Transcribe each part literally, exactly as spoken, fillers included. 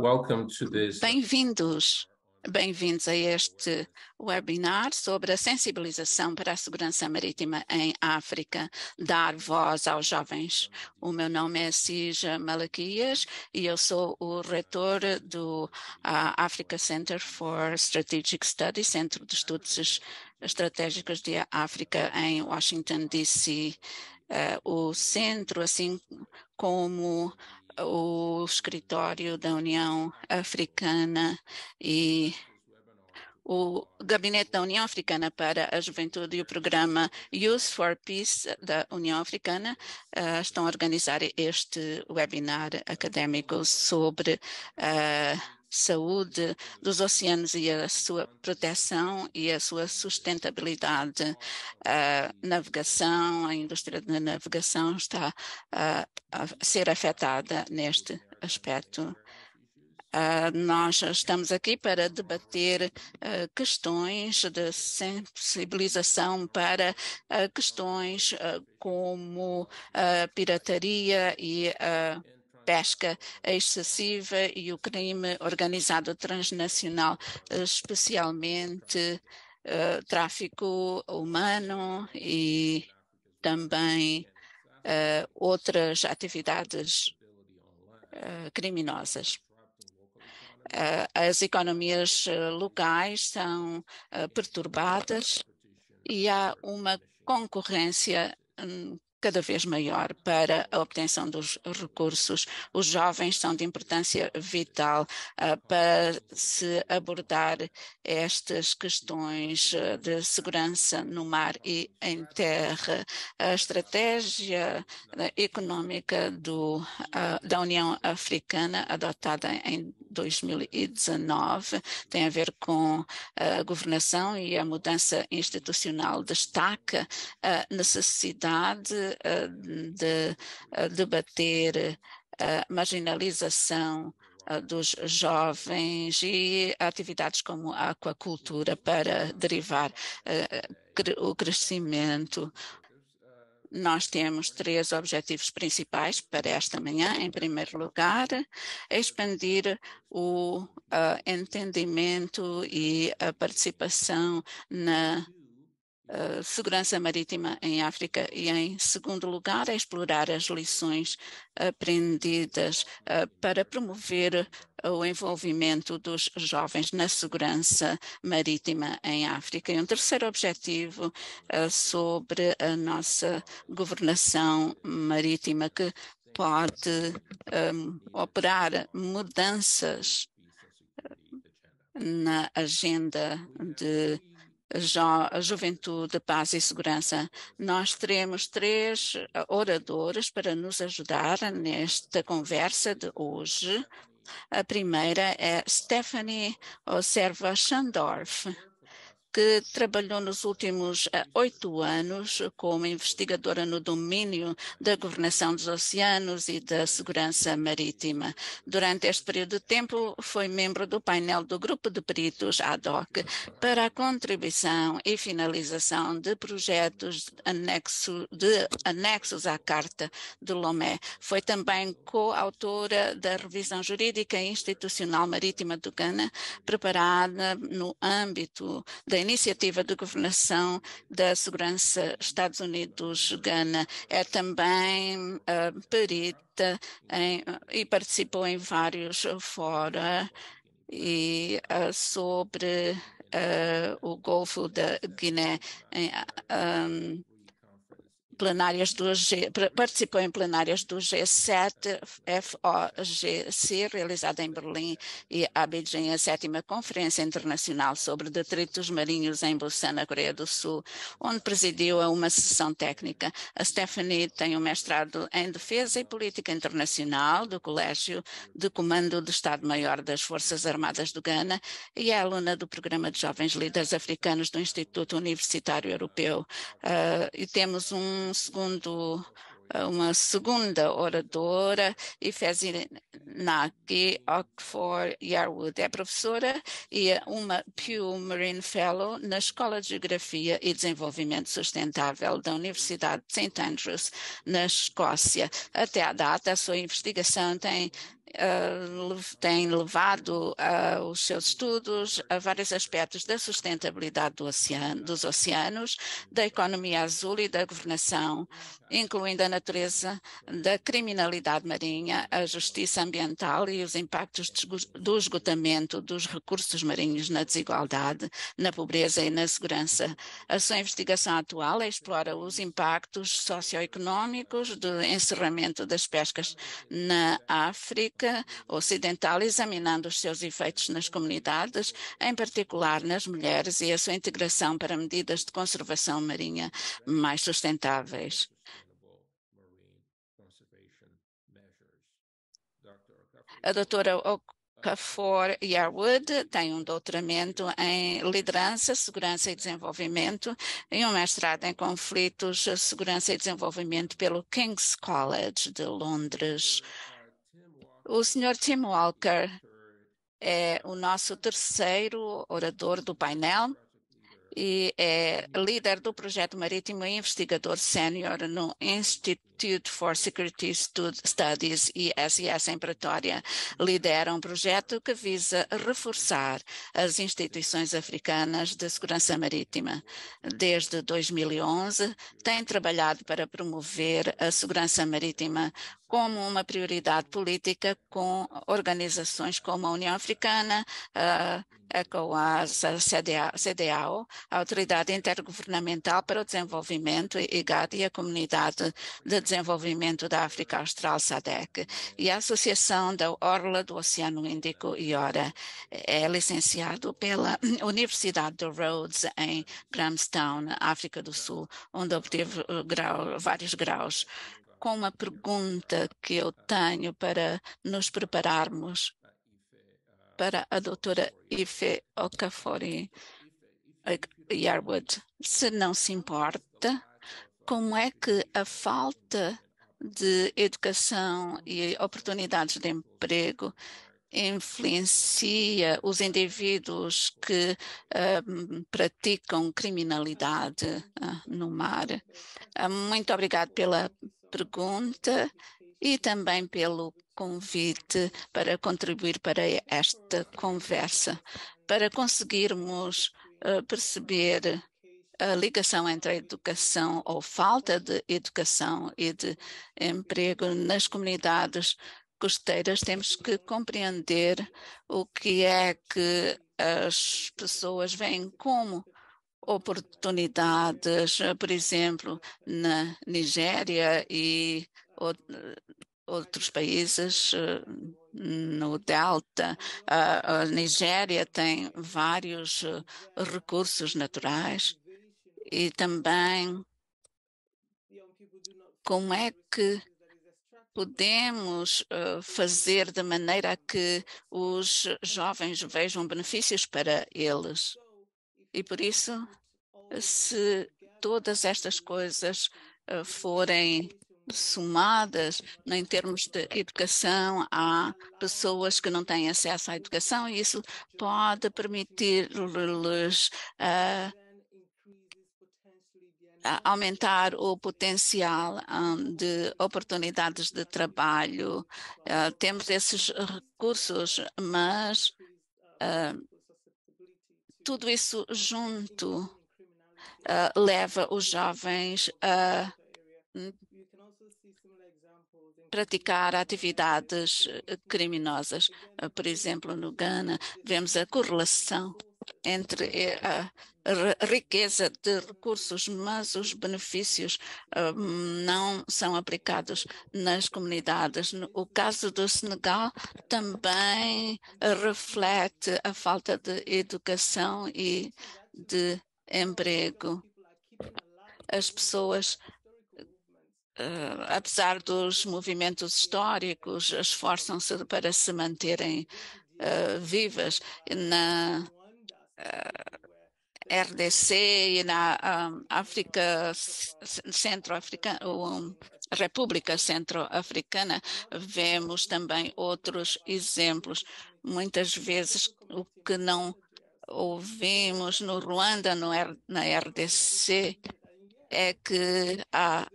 welcome to this. Bem-vindos, bem-vindos a este webinar sobre a sensibilização para a segurança marítima em África, dar voz aos jovens. O meu nome é Cija Malaquias e eu sou o reitor do uh, Africa Center for Strategic Studies, Centro de Estudos Estratégicos de África em Washington, D C Uh, o centro, assim como o escritório da União Africana e o Gabinete da União Africana para a Juventude e o programa Youth for Peace da União Africana uh, estão a organizar este webinar académico sobre a uh, saúde dos oceanos e a sua proteção e a sua sustentabilidade. A navegação, a indústria da navegação está uh, a ser afetada neste aspecto. Uh, nós estamos aqui para debater uh, questões de sensibilização para uh, questões uh, como a pirataria e a pesca excessiva e o crime organizado transnacional, especialmente uh, tráfico humano e também uh, outras atividades uh, criminosas. Uh, as economias uh, locais são uh, perturbadas e há uma concorrência um, cada vez maior para a obtenção dos recursos. Os jovens são de importância vital uh, para se abordar estas questões uh, de segurança no mar e em terra. A estratégia uh, econômica do, uh, da União Africana, adotada em dois mil e dezenove, tem a ver com a governação e a mudança institucional. Destaca a necessidade de debater a marginalização dos jovens e atividades como a aquacultura para derivar o crescimento. Nós temos três objetivos principais para esta manhã. Em primeiro lugar, expandir o uh, entendimento e a participação na uh, segurança marítima em África e, em segundo lugar, explorar as lições aprendidas uh, para promover o envolvimento dos jovens na segurança marítima em África. E um terceiro objetivo uh, sobre a nossa governação marítima, que pode um, operar mudanças na agenda de Jo a juventude, paz e segurança. Nós teremos três oradores para nos ajudar nesta conversa de hoje. A primeira é Stephanie Oserva Schandorf, que trabalhou nos últimos oito anos como investigadora no domínio da governação dos oceanos e da segurança marítima. Durante este período de tempo, foi membro do painel do Grupo de Peritos ad hoc para a contribuição e finalização de projetos anexo, de, anexos à Carta de Lomé. Foi também coautora da Revisão Jurídica e Institucional Marítima do Ghana, preparada no âmbito da Iniciativa de Governação da Segurança Estados Unidos-Ghana. É também uh, perita em, e participou em vários fóruns e, uh, sobre uh, o Golfo da Guiné. Em, um, plenárias do G, participou em plenárias do G sete F O G C, realizada em Berlim e Abidjan, a sétima Conferência Internacional sobre Detritos Marinhos em Busan, na Coreia do Sul, onde presidiu a uma sessão técnica. A Stephanie tem um mestrado em Defesa e Política Internacional do Colégio de Comando do Estado-Maior das Forças Armadas do Ghana e é aluna do Programa de Jovens Líderes Africanos do Instituto Universitário Europeu. Uh, e temos um Um segundo, uma segunda oradora, Ifezine Naki Oxford Yarwood é professora e é uma Pew Marine Fellow na Escola de Geografia e Desenvolvimento Sustentável da Universidade de Saint Andrews, na Escócia. Até à data, a sua investigação tem Uh, tem levado uh, os seus estudos a vários aspectos da sustentabilidade do oceano, dos oceanos, da economia azul e da governação, incluindo a natureza da criminalidade marinha, a justiça ambiental e os impactos do esgotamento dos recursos marinhos na desigualdade, na pobreza e na segurança. A sua investigação atual explora os impactos socioeconômicos do encerramento das pescas na África Ocidental, examinando os seus efeitos nas comunidades, em particular nas mulheres, e a sua integração para medidas de conservação marinha mais sustentáveis. A doutora Okafor Yarwood tem um doutoramento em liderança, segurança e desenvolvimento e um mestrado em conflitos, segurança e desenvolvimento pelo King's College de Londres. O senhor Tim Walker é o nosso terceiro orador do painel e é líder do projeto marítimo e investigador sénior no Institute for Security Studies I S S em Pretória. Lidera um projeto que visa reforçar as instituições africanas de segurança marítima. Desde dois mil e onze, tem trabalhado para promover a segurança marítima como uma prioridade política com organizações como a União Africana, a ECOWAS, a C D A O, a Autoridade Intergovernamental para o Desenvolvimento, I G A D, e a Comunidade de Desenvolvimento da África Austral, SADC, e a Associação da Orla do Oceano Índico, I O R A. É licenciado pela Universidade de Rhodes, em Grahamstown, África do Sul, onde obteve grau, vários graus. Com uma pergunta que eu tenho para nos prepararmos para a doutora Ife Okafori Yarwood. Se não se importa, como é que a falta de educação e oportunidades de emprego influencia os indivíduos que uh, praticam criminalidade uh, no mar? Uh, muito obrigado pela pergunta e também pelo convite para contribuir para esta conversa, para conseguirmos uh, perceber a ligação entre a educação ou falta de educação e de emprego nas comunidades costeiras. Temos que compreender o que é que as pessoas veem como oportunidades, por exemplo, na Nigéria e outros países no Delta. A Nigéria tem vários recursos naturais e também como é que podemos uh, fazer de maneira que os jovens vejam benefícios para eles. E por isso, se todas estas coisas uh, forem somadas em termos de educação, há pessoas que não têm acesso à educação e isso pode permitir-lhes uh, aumentar o potencial um, de oportunidades de trabalho. Uh, temos esses recursos, mas uh, tudo isso junto uh, leva os jovens a praticar atividades criminosas. Uh, por exemplo, no Ghana, vemos a correlação entre a riqueza de recursos, mas os benefícios uh, não são aplicados nas comunidades. O caso do Senegal também reflete a falta de educação e de emprego. As pessoas, uh, apesar dos movimentos históricos, esforçam-se para se manterem uh, vivas. Na Uh, R D C e na um, África Centro-Africana, um, República Centro-Africana, vemos também outros exemplos. Muitas vezes o que não ouvimos no Ruanda, no R, na R D C, é que há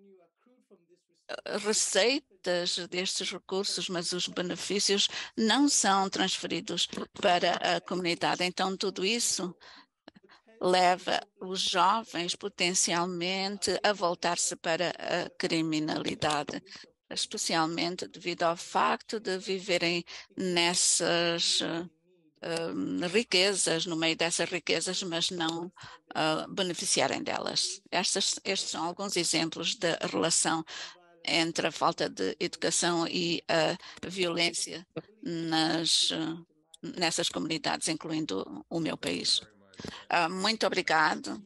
receitas destes recursos, mas os benefícios não são transferidos para a comunidade. Então, tudo isso leva os jovens potencialmente a voltar-se para a criminalidade, especialmente devido ao facto de viverem nessas uh, riquezas, no meio dessas riquezas, mas não uh, beneficiarem delas. Estas, estes são alguns exemplos da relação entre a falta de educação e a violência nas, uh, nessas comunidades, incluindo o meu país. Uh, muito obrigado.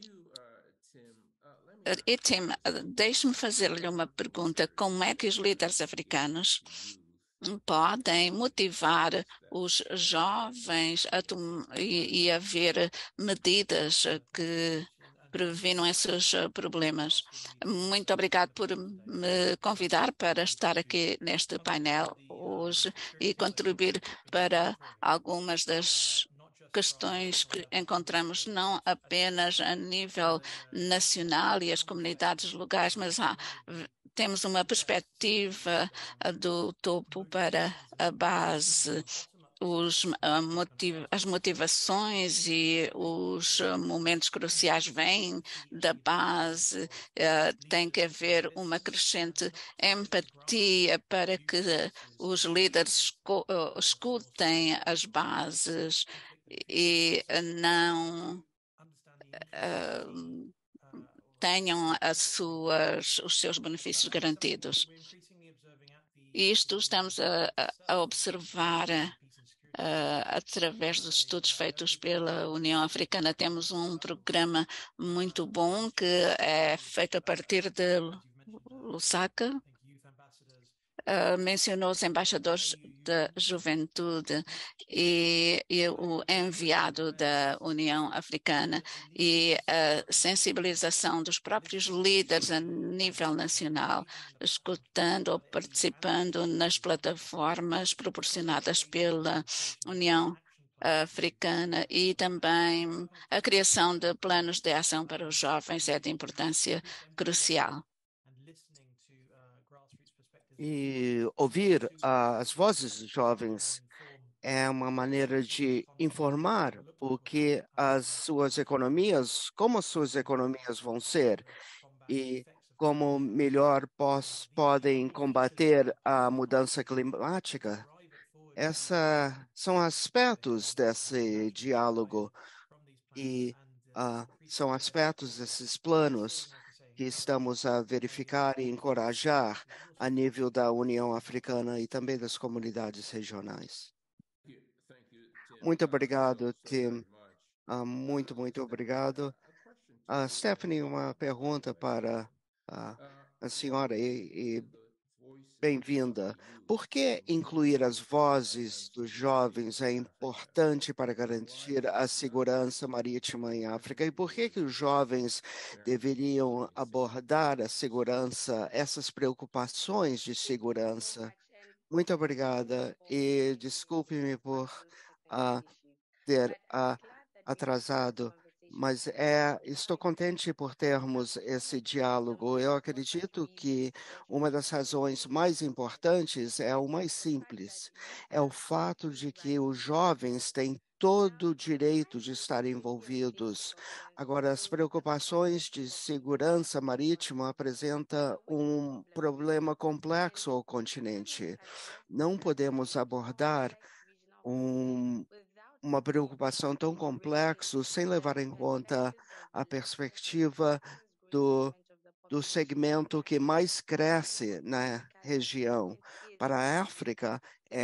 E Tim, deixe-me fazer-lhe uma pergunta. Como é que os líderes africanos podem motivar os jovens a e, e a ver medidas que previnam esses problemas? Muito obrigado por me convidar para estar aqui neste painel hoje e contribuir para algumas das questões que encontramos não apenas a nível nacional e as comunidades locais, mas há, temos uma perspectiva do topo para a base. Os, motiv as motivações e os momentos cruciais vêm da base, uh, tem que haver uma crescente empatia para que os líderes escutem as bases e não uh, tenham as suas, os seus benefícios garantidos. Isto estamos a, a observar uh, através dos estudos feitos pela União Africana. Temos um programa muito bom que é feito a partir de Lusaka. Uh, mencionou os embaixadores da juventude e, e o enviado da União Africana e a sensibilização dos próprios líderes a nível nacional, escutando ou participando nas plataformas proporcionadas pela União Africana e também a criação de planos de ação para os jovens é de importância crucial. E ouvir uh, as vozes dos jovens é uma maneira de informar o que as suas economias, como as suas economias vão ser e como melhor pos, podem combater a mudança climática. Esses são aspectos desse diálogo e uh, são aspectos desses planos que estamos a verificar e encorajar a nível da União Africana e também das comunidades regionais. Muito obrigado, Tim. Uh, muito, muito obrigado. Uh, Stephanie, uma pergunta para uh, a senhora e, e bem-vinda. Por que incluir as vozes dos jovens é importante para garantir a segurança marítima em África? E por que que os jovens deveriam abordar a segurança, essas preocupações de segurança? Muito obrigada e desculpe-me por uh, ter uh, atrasado, mas é, estou contente por termos esse diálogo. Eu acredito que uma das razões mais importantes é o mais simples, é o fato de que os jovens têm todo o direito de estar envolvidos. Agora, as preocupações de segurança marítima apresentam um problema complexo ao continente. Não podemos abordar um uma preocupação tão complexa sem levar em conta a perspectiva do, do segmento que mais cresce na região. Para a África, é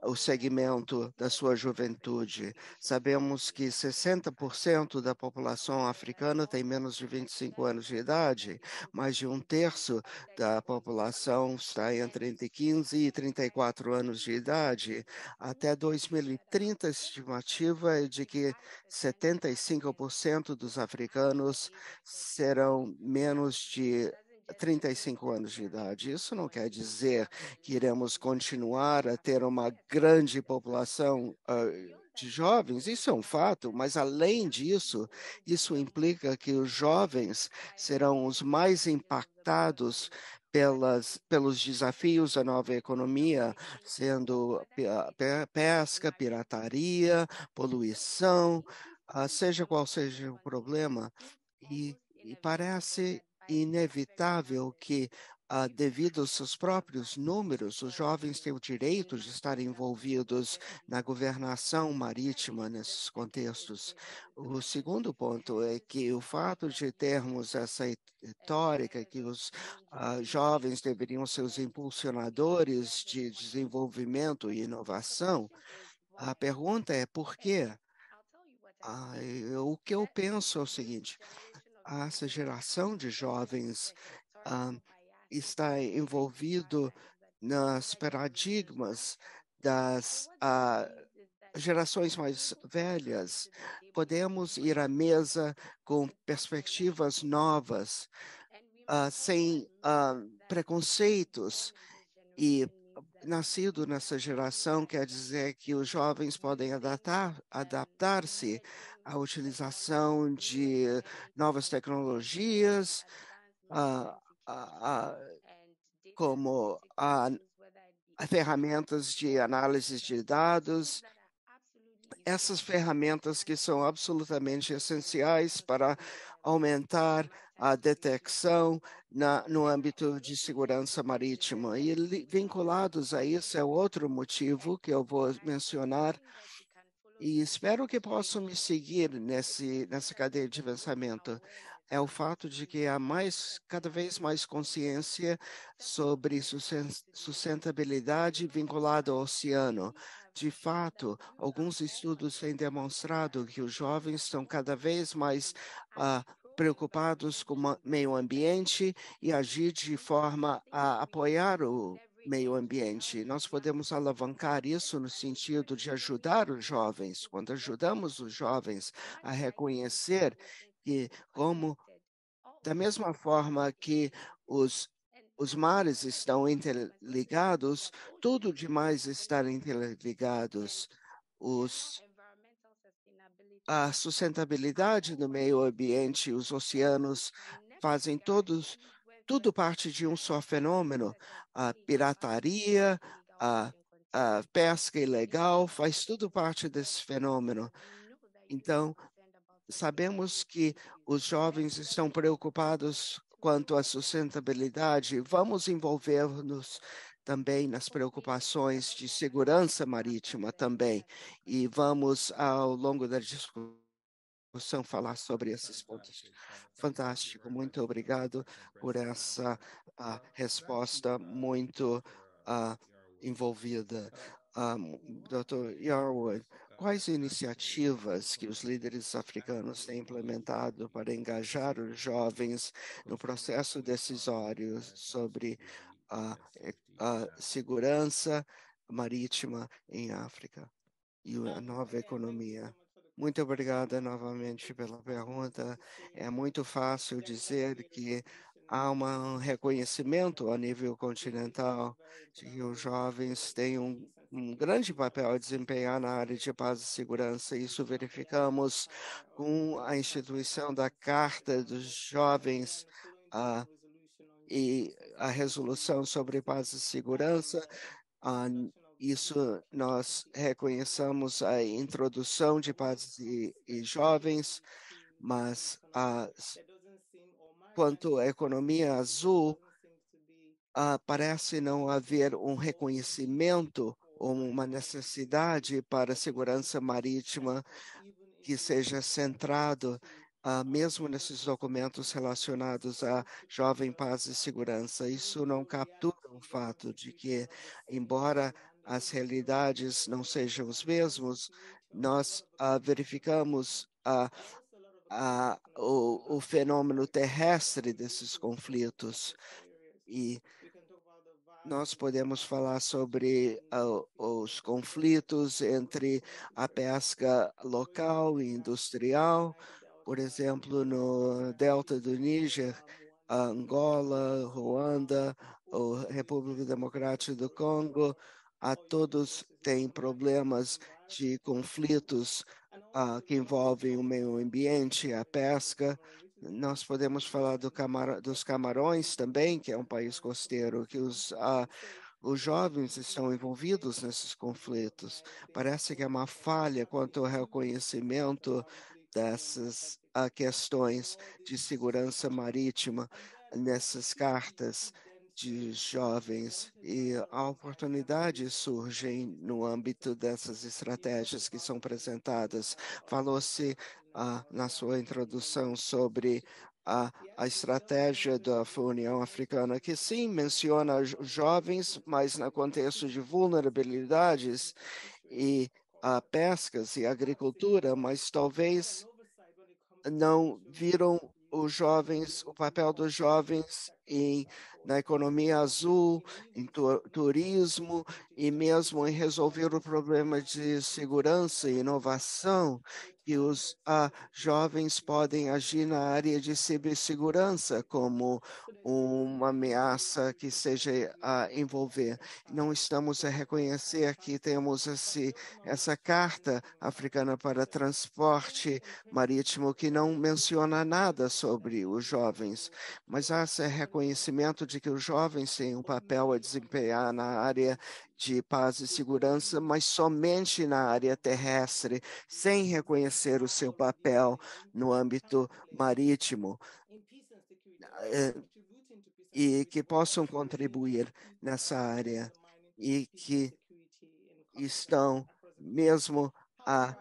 o segmento da sua juventude. Sabemos que sessenta por cento da população africana tem menos de vinte e cinco anos de idade, mais de um terço da população está entre quinze e trinta e quatro anos de idade. Até dois mil e trinta, a estimativa é de que setenta e cinco por cento dos africanos serão menos de trinta e cinco anos de idade. Isso não quer dizer que iremos continuar a ter uma grande população uh, de jovens, isso é um fato, mas além disso, isso implica que os jovens serão os mais impactados pelas, pelos desafios da nova economia, sendo pesca, pirataria, poluição, uh, seja qual seja o problema. E, e parece inevitável que, ah, devido aos seus próprios números, os jovens têm o direito de estar envolvidos na governação marítima nesses contextos. O segundo ponto é que o fato de termos essa retórica que os ah, jovens deveriam ser os impulsionadores de desenvolvimento e inovação, a pergunta é por quê? Ah, eu- o que eu penso é o seguinte: essa geração de jovens ah, está envolvido nos paradigmas das ah, gerações mais velhas. Podemos ir à mesa com perspectivas novas, ah, sem ah, preconceitos e nascido nessa geração quer dizer que os jovens podem adaptar, adaptar-se à utilização de novas tecnologias, ah, ah, ah, como a, a ferramentas de análise de dados, essas ferramentas que são absolutamente essenciais para aumentar a detecção na, no âmbito de segurança marítima. E li, vinculados a isso é outro motivo que eu vou mencionar, e espero que possam me seguir nesse, nessa cadeia de pensamento. É o fato de que há mais, cada vez mais consciência sobre sustentabilidade vinculada ao oceano. De fato, alguns estudos têm demonstrado que os jovens estão cada vez mais ah, preocupados com o meio ambiente e agir de forma a apoiar o meio ambiente. Nós podemos alavancar isso no sentido de ajudar os jovens. Quando ajudamos os jovens a reconhecer que, como da mesma forma que os os mares estão interligados, tudo demais está interligados. Os a sustentabilidade do meio ambiente, os oceanos fazem todos, tudo parte de um só fenômeno. A pirataria, a, a pesca ilegal, faz tudo parte desse fenômeno. Então, sabemos que os jovens estão preocupados quanto à sustentabilidade. Vamos envolver-nos também nas preocupações de segurança marítima também, e vamos, ao longo da discussão, falar sobre esses pontos. Fantástico, muito obrigado por essa ah, resposta muito ah, envolvida. Um, doutor Yarwood, quais iniciativas que os líderes africanos têm implementado para engajar os jovens no processo decisório sobre a, a segurança marítima em África e a nova economia? Muito obrigada novamente pela pergunta. É muito fácil dizer que há uma- um reconhecimento a nível continental de que os jovens têm um, um grande papel a desempenhar na área de paz e segurança. Isso verificamos com a instituição da Carta dos Jovens, ah, e a resolução sobre paz e segurança. Ah, isso nós reconheçamos a introdução de pais e, e jovens, mas ah, quanto à economia azul, ah, parece não haver um reconhecimento ou uma necessidade para a segurança marítima que seja centrado, ah, mesmo nesses documentos relacionados a jovem paz e segurança. Isso não captura o fato de que, embora as realidades não sejam os mesmos, nós ah, verificamos ah, ah, o, o fenômeno terrestre desses conflitos e nós podemos falar sobre uh, os conflitos entre a pesca local e industrial, por exemplo, no delta do Níger, Angola, Ruanda, a República Democrática do Congo, a todos têm problemas de conflitos uh, que envolvem o meio ambiente, a pesca. Nós podemos falar do camar dos Camarões também, que é um país costeiro, que os, uh, os jovens estão envolvidos nesses conflitos. Parece que é uma falha quanto ao reconhecimento dessas uh, questões de segurança marítima nessas cartas de jovens e oportunidades surgem no âmbito dessas estratégias que são apresentadas. Falou-se ah, na sua introdução sobre a, a estratégia da União Africana, que sim menciona os jovens, mas no contexto de vulnerabilidades e a pescas e agricultura, mas talvez não viram os jovens, o papel dos jovens em, na economia azul, em tu, turismo e mesmo em resolver o problema de segurança e inovação, que os ah, jovens podem agir na área de cibersegurança como uma ameaça que seja a envolver. Não estamos a reconhecer que temos esse, essa carta africana para transporte marítimo que não menciona nada sobre os jovens, mas há esse reconhecimento de que os jovens têm um papel a desempenhar na área de paz e segurança, mas somente na área terrestre, sem reconhecer o seu papel no âmbito marítimo, eh, e que possam contribuir nessa área e que estão mesmo a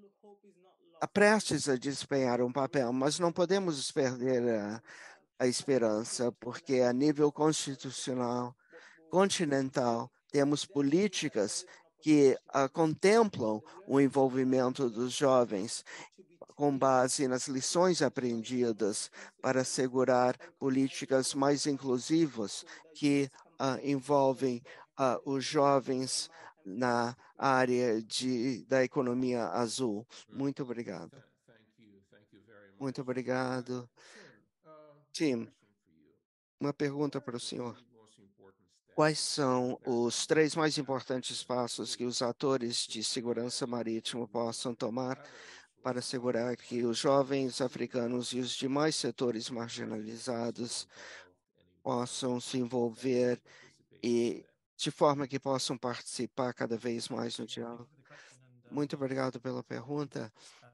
a prestes a desempenhar um papel, mas não podemos perder a, a esperança, porque a nível constitucional, continental, temos políticas que uh, contemplam o envolvimento dos jovens com base nas lições aprendidas para assegurar políticas mais inclusivas que uh, envolvem uh, os jovens na área de, da economia azul. Muito obrigado. Muito obrigado. Tim, uma pergunta para o senhor. Quais são os três mais importantes passos que os atores de segurança marítima possam tomar para assegurar que os jovens africanos e os demais setores marginalizados possam se envolver e de forma que possam participar cada vez mais no diálogo? Muito obrigado pela pergunta.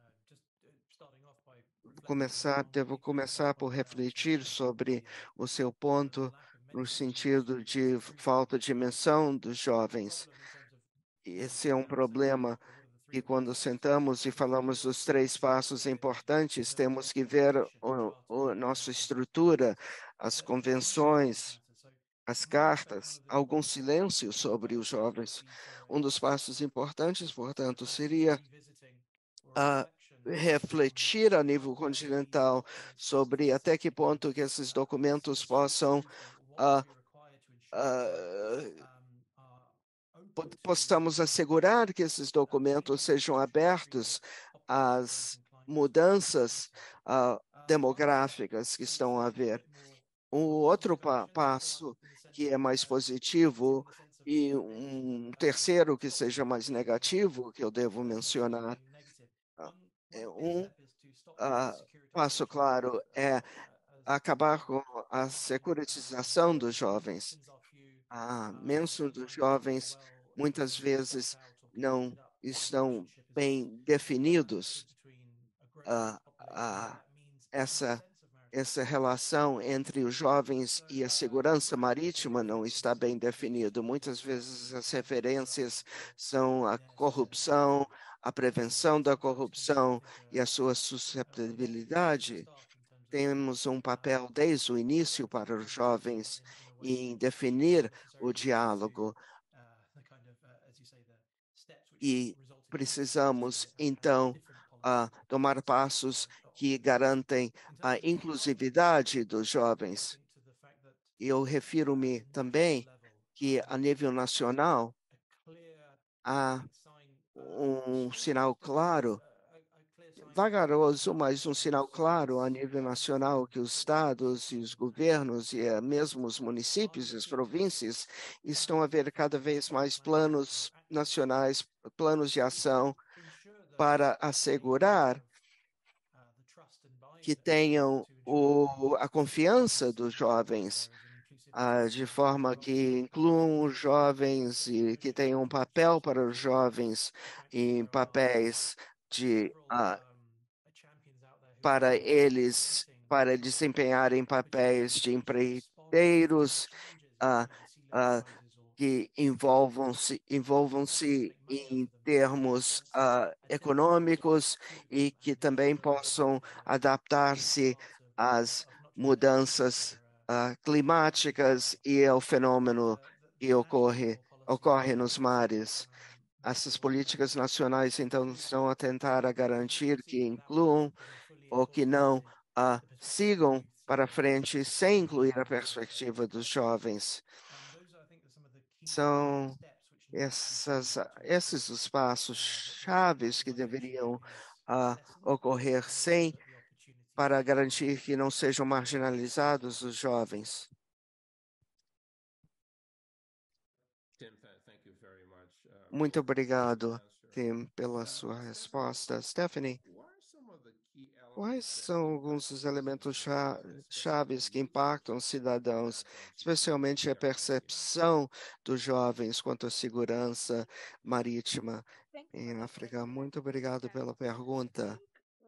Começar, devo começar por refletir sobre o seu ponto no sentido de falta de menção dos jovens. Esse é um problema que quando sentamos e falamos dos três passos importantes, temos que ver o, o nossa estrutura, as convenções, as cartas, algum silêncio sobre os jovens. Um dos passos importantes, portanto, seria a refletir a nível continental sobre até que ponto que esses documentos possam uh, uh, possamos assegurar que esses documentos sejam abertos às mudanças uh, demográficas que estão a haver. O outro pa passo que é mais positivo e um terceiro que seja mais negativo, que eu devo mencionar, uh, é um uh, passo claro é acabar com a securitização dos jovens. A menção dos jovens muitas vezes não estão bem definidos. Uh, uh, essa, essa relação entre os jovens e a segurança marítima não está bem definido. Muitas vezes as referências são a corrupção, a prevenção da corrupção e a sua susceptibilidade. Temos um papel desde o início para os jovens em definir o diálogo e precisamos, então, uh, tomar passos que garantem a inclusividade dos jovens. Eu refiro-me também que, a nível nacional, há um sinal claro, vagaroso, mas um sinal claro a nível nacional que os estados e os governos e eh, mesmo os municípios e as províncias estão a ver cada vez mais planos nacionais, planos de ação para assegurar que tenham o, a confiança dos jovens, ah, de forma que incluam os jovens e que tenham um papel para os jovens em papéis de ah, para eles para desempenharem papéis de empreiteiros ah, ah, que envolvam-se envolvam-se em termos ah, econômicos e que também possam adaptar-se às mudanças ah, climáticas e ao fenômeno que ocorre ocorre nos mares. Essas políticas nacionais, então, estão a tentar a garantir que incluam ou que não ah, sigam para frente sem incluir a perspectiva dos jovens. São essas, esses os passos chaves que deveriam ah, ocorrer sem para garantir que não sejam marginalizados os jovens. Muito obrigado, Tim, pela sua resposta. Stephanie, quais são alguns dos elementos cha- chaves que impactam os cidadãos, especialmente a percepção dos jovens quanto à segurança marítima em África? Muito obrigado pela pergunta.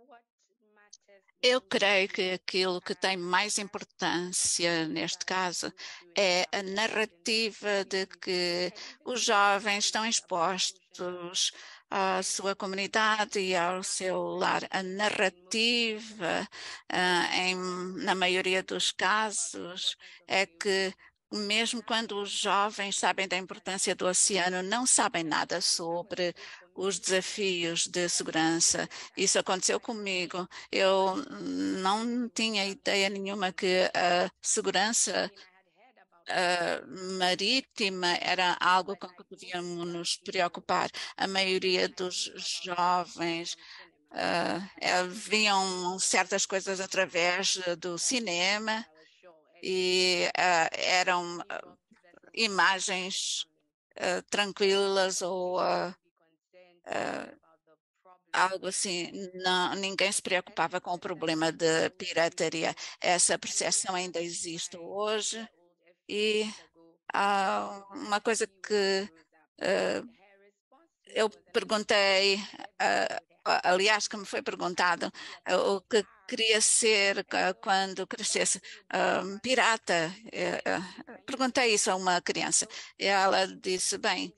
Eu creio que aquilo que tem mais importância neste caso é a narrativa de que os jovens estão expostos à sua comunidade e ao seu lar. A narrativa, ah, em, na maioria dos casos, é que mesmo quando os jovens sabem da importância do oceano, não sabem nada sobre os desafios de segurança. Isso aconteceu comigo. Eu não tinha ideia nenhuma que a segurança uh, marítima era algo com que devíamos nos preocupar. A maioria dos jovens uh, viam certas coisas através do cinema e uh, eram uh, imagens uh, tranquilas ou uh, uh, algo assim, não, ninguém se preocupava com o problema de pirataria. Essa percepção ainda existe hoje e há uma coisa que uh, eu perguntei, uh, aliás, que me foi perguntado, uh, o que queria ser uh, quando crescesse um, pirata. Uh, uh, perguntei isso a uma criança e ela disse, bem,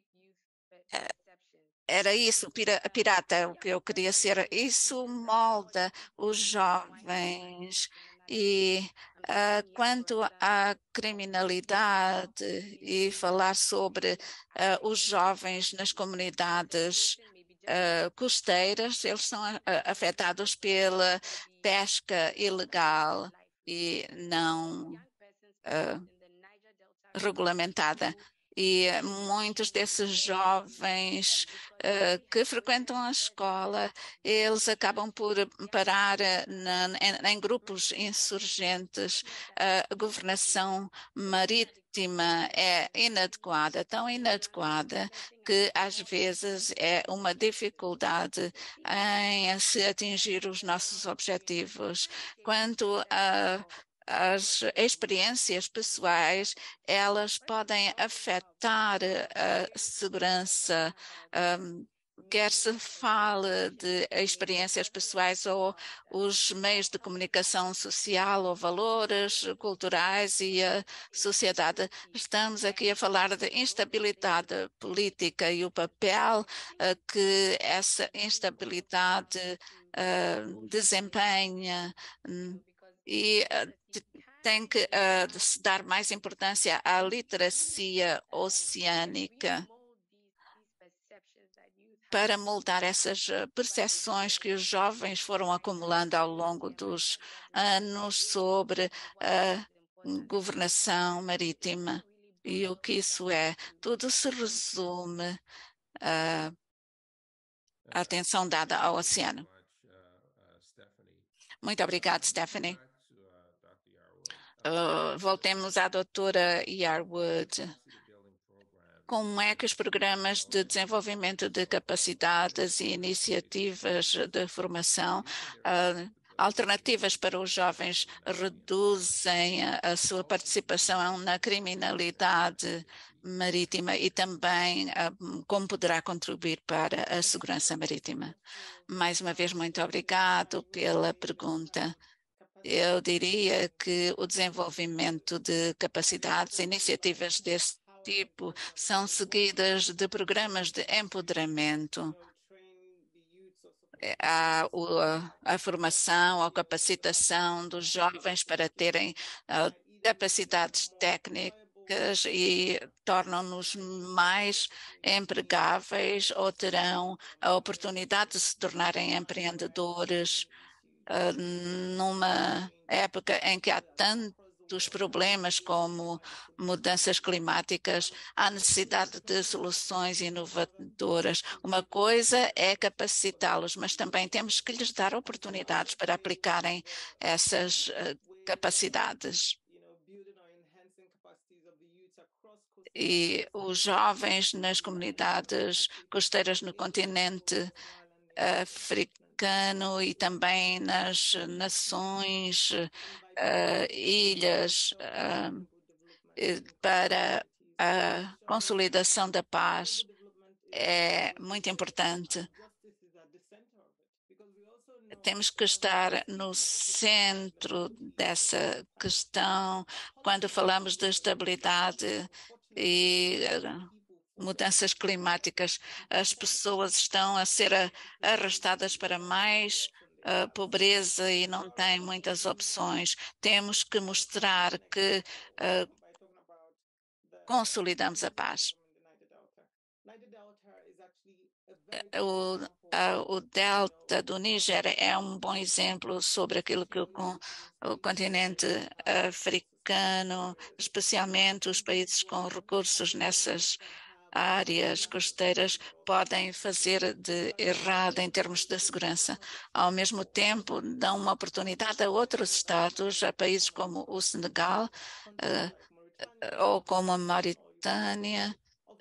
era isso, pira, pirata, o que eu queria ser. Isso molda os jovens. E uh, quanto à criminalidade e falar sobre uh, os jovens nas comunidades uh, costeiras, eles são uh, afetados pela pesca ilegal e não uh, regulamentada. E muitos desses jovens uh, que frequentam a escola, eles acabam por parar uh, na, em, em grupos insurgentes. A governação marítima é inadequada, tão inadequada que às vezes é uma dificuldade em se atingir os nossos objetivos. Quanto a as experiências pessoais, elas podem afetar a segurança, um, quer se fale de experiências pessoais ou os meios de comunicação social ou valores culturais e a sociedade. Estamos aqui a falar de instabilidade política e o papel uh, que essa instabilidade uh, desempenha. Um, e uh, tem que uh, se dar mais importância à literacia oceânica. para moldar essas percepções que os jovens foram acumulando ao longo dos anos sobre a governação marítima. E o que isso é? Tudo se resume à atenção dada ao oceano. Muito obrigada, Stephanie. Uh, voltemos à doutora Yarwood. Como é que os programas de desenvolvimento de capacidades e iniciativas de formação uh, alternativas para os jovens reduzem a, a sua participação na criminalidade marítima e também uh, como poderá contribuir para a segurança marítima? Mais uma vez, muito obrigado pela pergunta. Eu diria que o desenvolvimento de capacidades, iniciativas desse tipo, são seguidas de programas de empoderamento. A, a, a formação, a capacitação dos jovens para terem uh, capacidades técnicas e tornam-nos mais empregáveis ou terão a oportunidade de se tornarem empreendedores. Uh, numa época em que há tantos problemas como mudanças climáticas, há necessidade de soluções inovadoras. Uma coisa é capacitá-los, mas também temos que lhes dar oportunidades para aplicarem essas uh, capacidades. E os jovens nas comunidades costeiras no continente africano e também nas nações, uh, ilhas, uh, para a consolidação da paz é muito importante. Temos que estar no centro dessa questão quando falamos de estabilidade e mudanças climáticas. As pessoas estão a ser arrastadas para mais uh, pobreza e não têm muitas opções. Temos que mostrar que uh, consolidamos a paz. O, uh, o delta do Níger é um bom exemplo sobre aquilo que o, o continente africano, especialmente os países com recursos nessas áreas costeiras, podem fazer de errado em termos de segurança. Ao mesmo tempo, dão uma oportunidade a outros estados, a países como o Senegal uh, ou como a Mauritânia,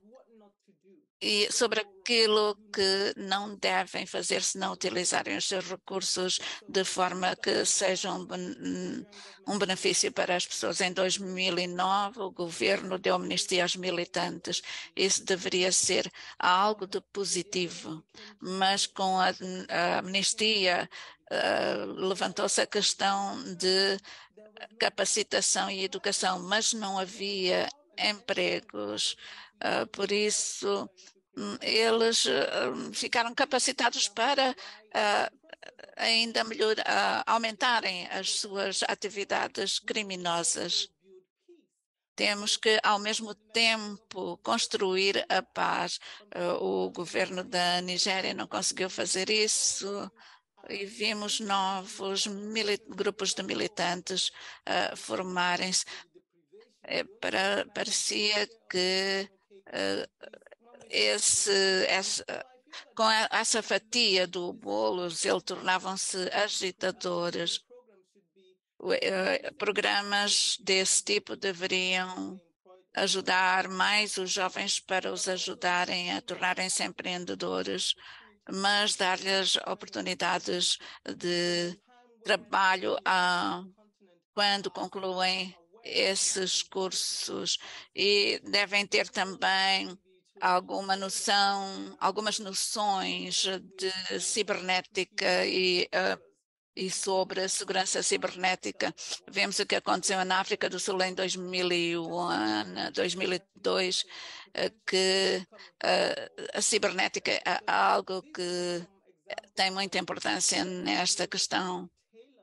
e sobre aquilo que não devem fazer se não utilizarem os seus recursos de forma que sejam um benefício para as pessoas. Em dois mil e nove, o governo deu amnistia aos militantes. Isso deveria ser algo de positivo, mas com a, a amnistia uh, levantou-se a questão de capacitação e educação, mas não havia empregos. Uh, por isso, um, eles uh, ficaram capacitados para uh, ainda melhor, uh, aumentarem as suas atividades criminosas. Temos que, ao mesmo tempo, construir a paz. Uh, o governo da Nigéria não conseguiu fazer isso. E vimos novos grupos de militantes uh, formarem-se. É, para, parecia que uh, esse, esse, uh, com a, essa fatia do bolo, eles tornavam-se agitadores. Uh, programas desse tipo deveriam ajudar mais os jovens para os ajudarem a tornarem-se empreendedores, mas dar-lhes oportunidades de trabalho a, quando concluem esses cursos, e devem ter também alguma noção, algumas noções de cibernética e, uh, e sobre a segurança cibernética. Vemos o que aconteceu na África do Sul em dois mil e um, dois mil e dois, uh, que uh, a cibernética é algo que tem muita importância nesta questão.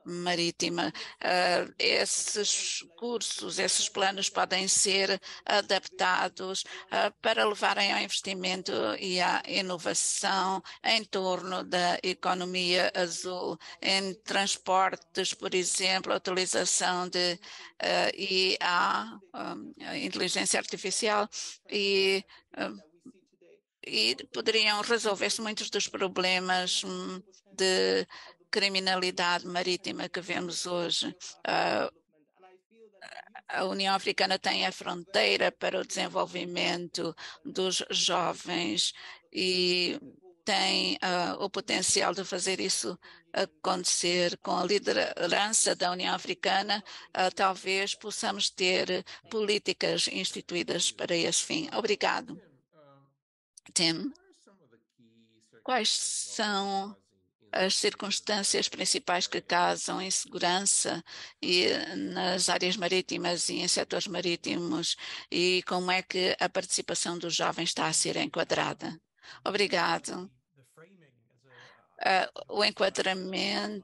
marítima. Uh, esses cursos, esses planos podem ser adaptados uh, para levarem ao investimento e à inovação em torno da economia azul, em transportes, por exemplo, a utilização de uh, I A, um, a inteligência artificial, e uh, e poderiam resolver-se muitos dos problemas hum, de criminalidade marítima que vemos hoje. Uh, a União Africana tem a fronteira para o desenvolvimento dos jovens e tem uh, o potencial de fazer isso acontecer com a liderança da União Africana. Uh, talvez possamos ter políticas instituídas para esse fim. Obrigado. Tim, quais são as circunstâncias principais que causam insegurança e nas áreas marítimas e em setores marítimos, e como é que a participação dos jovens está a ser enquadrada? Obrigado. Uh, o enquadramento,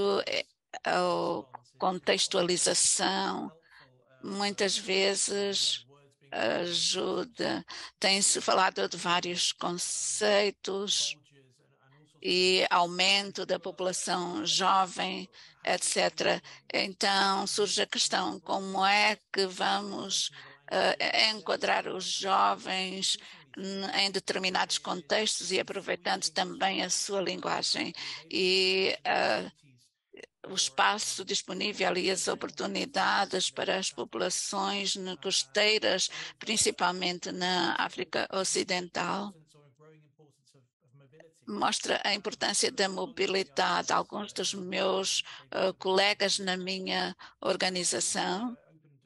a contextualização, muitas vezes ajuda. Tem-se falado de vários conceitos e aumento da população jovem, etcétera. Então surge a questão: como é que vamos uh, enquadrar os jovens em determinados contextos e aproveitando também a sua linguagem e uh, o espaço disponível e as oportunidades para as populações costeiras, principalmente na África Ocidental. Mostra a importância da mobilidade. Alguns dos meus uh, colegas na minha organização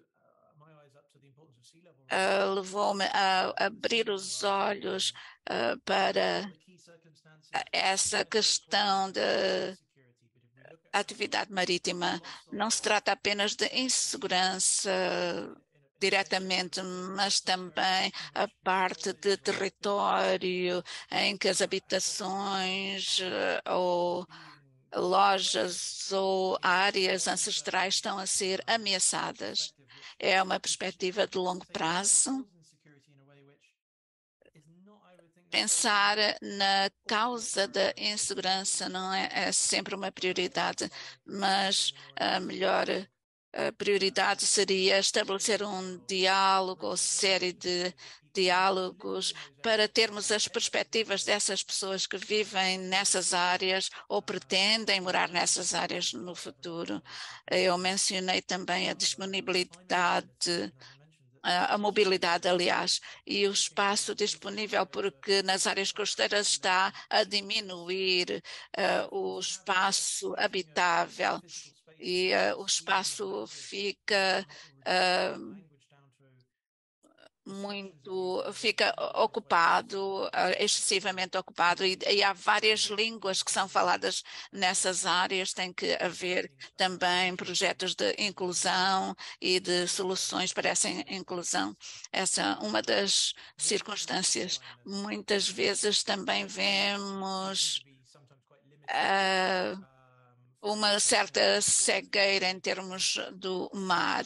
uh, levou-me a abrir os olhos uh, para essa questão de atividade marítima. Não se trata apenas de insegurança diretamente, mas também a parte de território em que as habitações ou lojas ou áreas ancestrais estão a ser ameaçadas. É uma perspectiva de longo prazo. Pensar na causa da insegurança não é, é sempre uma prioridade, mas a melhor a prioridade seria estabelecer um diálogo ou série de diálogos para termos as perspectivas dessas pessoas que vivem nessas áreas ou pretendem morar nessas áreas no futuro. Eu mencionei também a disponibilidade, a mobilidade, aliás, e o espaço disponível, porque nas áreas costeiras está a diminuir uh, o espaço habitável e uh, o espaço fica uh, muito, fica ocupado, uh, excessivamente ocupado, e, e há várias línguas que são faladas nessas áreas. Tem que haver também projetos de inclusão e de soluções para essa inclusão. Essa é uma das circunstâncias. Muitas vezes também vemos uh, uma certa cegueira em termos do mar.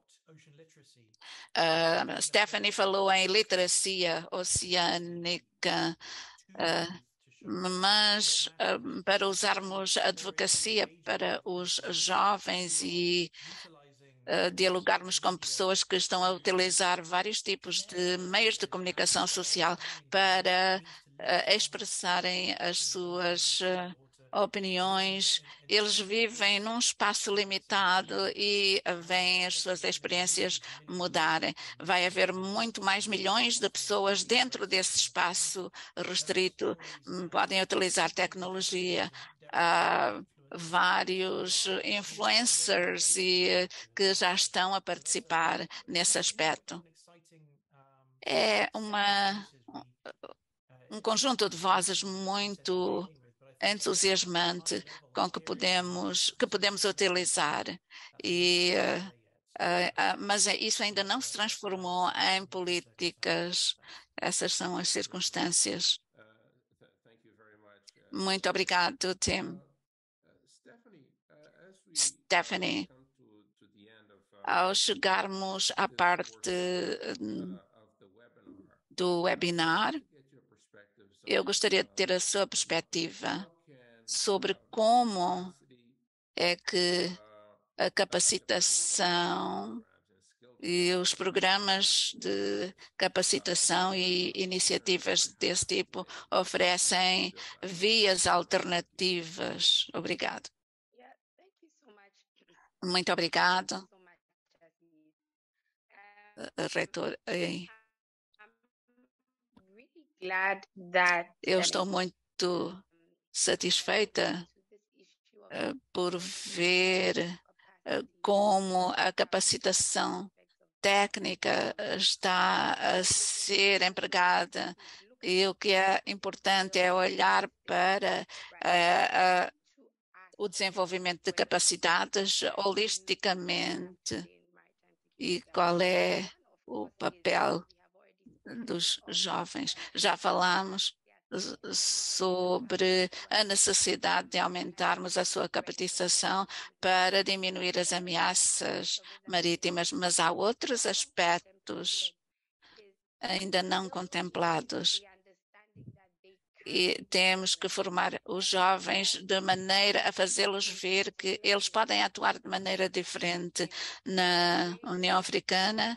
Uh, Stephanie falou em literacia oceânica, uh, mas uh, para usarmos a advocacia para os jovens e uh, dialogarmos com pessoas que estão a utilizar vários tipos de meios de comunicação social para uh, expressarem as suas uh, opiniões. Eles vivem num espaço limitado e veem as suas experiências mudarem. Vai haver muito mais milhões de pessoas dentro desse espaço restrito, podem utilizar tecnologia. Uh, vários influencers e, que já estão a participar nesse aspecto. É uma, um conjunto de vozes muito entusiasmante com que podemos que podemos utilizar e uh, uh, uh, mas isso ainda não se transformou em políticas. Essas são as circunstâncias. Muito obrigado, Tim. Stephanie. Ao chegarmos à parte do webinar, eu gostaria de ter a sua perspectiva sobre como é que a capacitação e os programas de capacitação e iniciativas desse tipo oferecem vias alternativas. Obrigado. Muito obrigado, reitor. Eu estou muito satisfeita uh, por ver uh, como a capacitação técnica está a ser empregada, e o que é importante é olhar para uh, uh, o desenvolvimento de capacidades holisticamente e qual é o papel dos jovens. Já falamos sobre a necessidade de aumentarmos a sua capacitação para diminuir as ameaças marítimas, mas há outros aspectos ainda não contemplados. E temos que formar os jovens de maneira a fazê-los ver que eles podem atuar de maneira diferente. Na União Africana,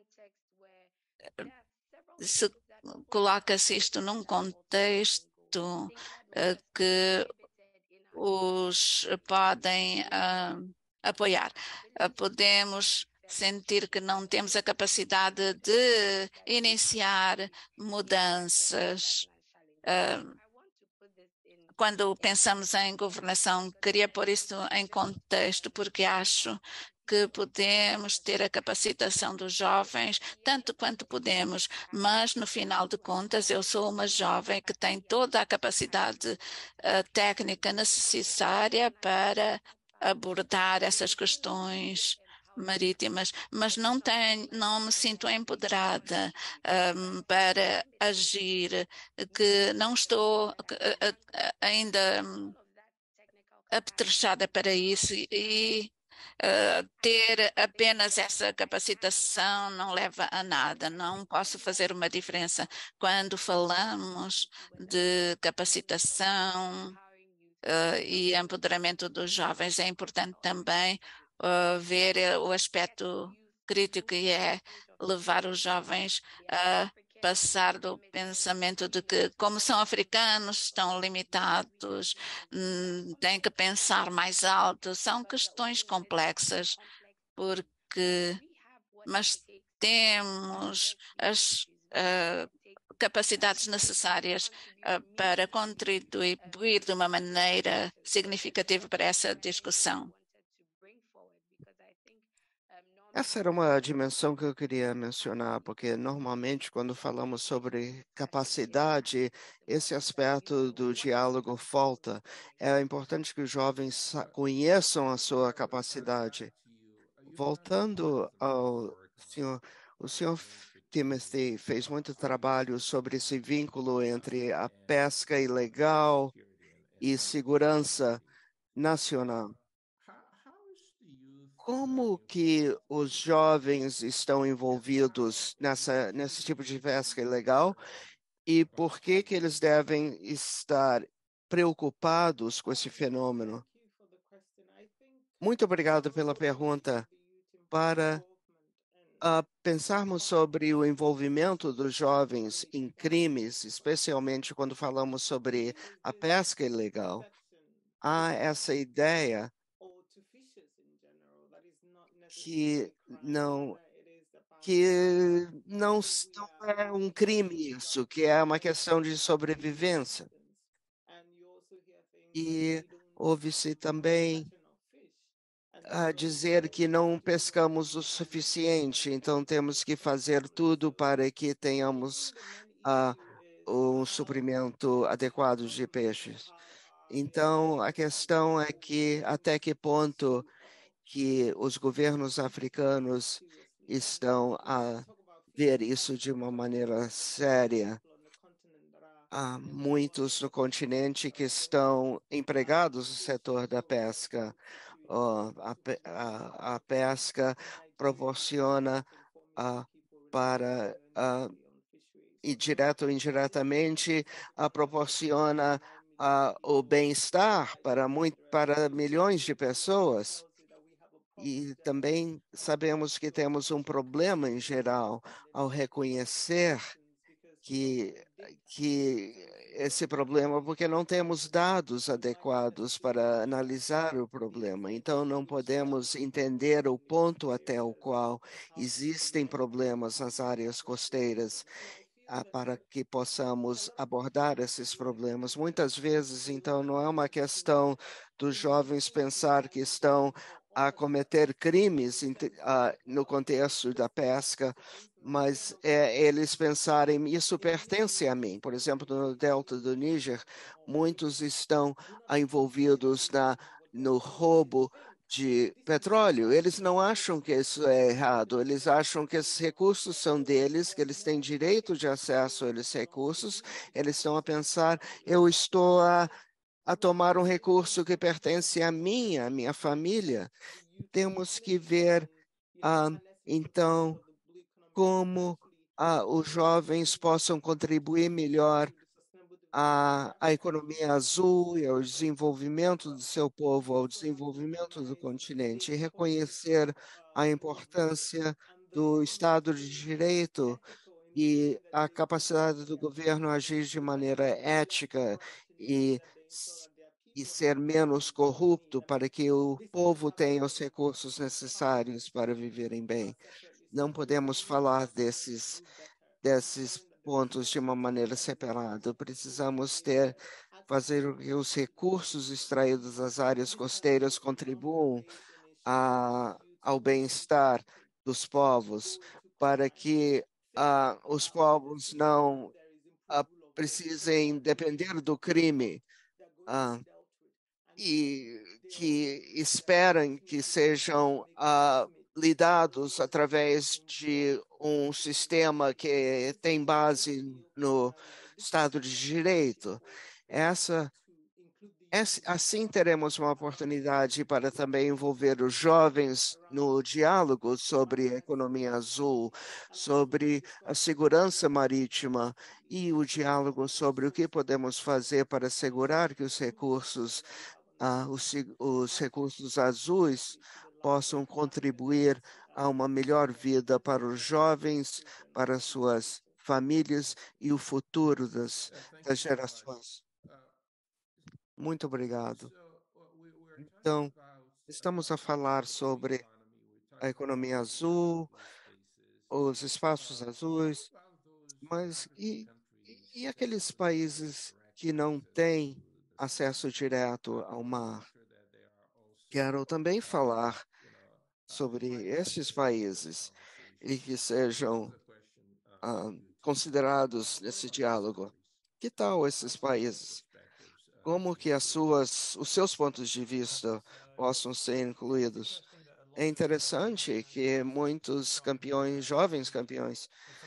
se coloca-se isto num contexto uh, que os podem uh, apoiar. Uh, podemos sentir que não temos a capacidade de iniciar mudanças. Uh, quando pensamos em governação, queria pôr isso em contexto, porque acho que podemos ter a capacitação dos jovens tanto quanto podemos, mas no final de contas eu sou uma jovem que tem toda a capacidade uh, técnica necessária para abordar essas questões marítimas, mas não tenho, não me sinto empoderada um, para agir, que não estou uh, uh, ainda um, apetrechada para isso, e Uh, ter apenas essa capacitação não leva a nada, não posso fazer uma diferença. Quando falamos de capacitação uh, e empoderamento dos jovens, é importante também uh, ver o aspecto crítico, que é levar os jovens a passar do pensamento de que, como são africanos, estão limitados, hum, têm que pensar mais alto. São questões complexas, porque mas temos as uh, capacidades necessárias uh, para contribuir de uma maneira significativa para essa discussão. Essa era uma dimensão que eu queria mencionar, porque normalmente quando falamos sobre capacidade, esse aspecto do diálogo falta. É importante que os jovens conheçam a sua capacidade. Voltando ao senhor, o senhor Timothy fez muito trabalho sobre esse vínculo entre a pesca ilegal e segurança nacional. Como que os jovens estão envolvidos nessa, nesse tipo de pesca ilegal, e por que que eles devem estar preocupados com esse fenômeno? Muito obrigado pela pergunta. Para uh, pensarmos sobre o envolvimento dos jovens em crimes, especialmente quando falamos sobre a pesca ilegal, há essa ideia que não que não, não é um crime isso, que é uma questão de sobrevivência. E ouve-se também a dizer que não pescamos o suficiente, então temos que fazer tudo para que tenhamos uh, um suprimento adequado de peixes. Então, a questão é que até que ponto que os governos africanos estão a ver isso de uma maneira séria. Há muitos no continente que estão empregados no setor da pesca. ó, a, pe- a- a pesca proporciona ah, para, ah, e direto ou indiretamente, ah, proporciona ah, o bem-estar para, muito, para milhões de pessoas. E também sabemos que temos um problema em geral ao reconhecer que, que esse problema, porque não temos dados adequados para analisar o problema. Então, não podemos entender o ponto até o qual existem problemas nas áreas costeiras ah, para que possamos abordar esses problemas. Muitas vezes, então, não é uma questão dos jovens pensar que estão a cometer crimes ah, no contexto da pesca, mas é eles pensarem, isso pertence a mim. Por exemplo, no delta do Níger, muitos estão envolvidos na, no roubo de petróleo. Eles não acham que isso é errado, eles acham que esses recursos são deles, que eles têm direito de acesso a esses recursos. Eles estão a pensar, eu estou a, a tomar um recurso que pertence a mim, à minha família. Temos que ver, ah, então, como ah, os jovens possam contribuir melhor à, à economia azul e ao desenvolvimento do seu povo, ao desenvolvimento do continente, e reconhecer a importância do Estado de Direito e a capacidade do governo agir de maneira ética e, e ser menos corrupto para que o povo tenha os recursos necessários para viverem bem. Não podemos falar desses, desses pontos de uma maneira separada. Precisamos ter, fazer com que os recursos extraídos das áreas costeiras contribuam a, ao bem-estar dos povos, para que ah, os povos não ah, precisem depender do crime. ah, e que esperam que sejam ah, lidados através de um sistema que tem base no Estado de Direito. Essa, essa, assim teremos uma oportunidade para também envolver os jovens no diálogo sobre a economia azul, sobre a segurança marítima e o diálogo sobre o que podemos fazer para assegurar que os recursos ah, os, os recursos azuis possam contribuir a uma melhor vida para os jovens, para suas famílias e o futuro das, das gerações. Muito obrigado. Então, estamos a falar sobre a economia azul, os espaços azuis, mas e, e aqueles países que não têm acesso direto ao mar? Quero também falar sobre estes países e que sejam ah, considerados nesse diálogo. Que tal esses países? Como que as suas, os seus pontos de vista possam ser incluídos? É interessante que muitos campeões, jovens campeões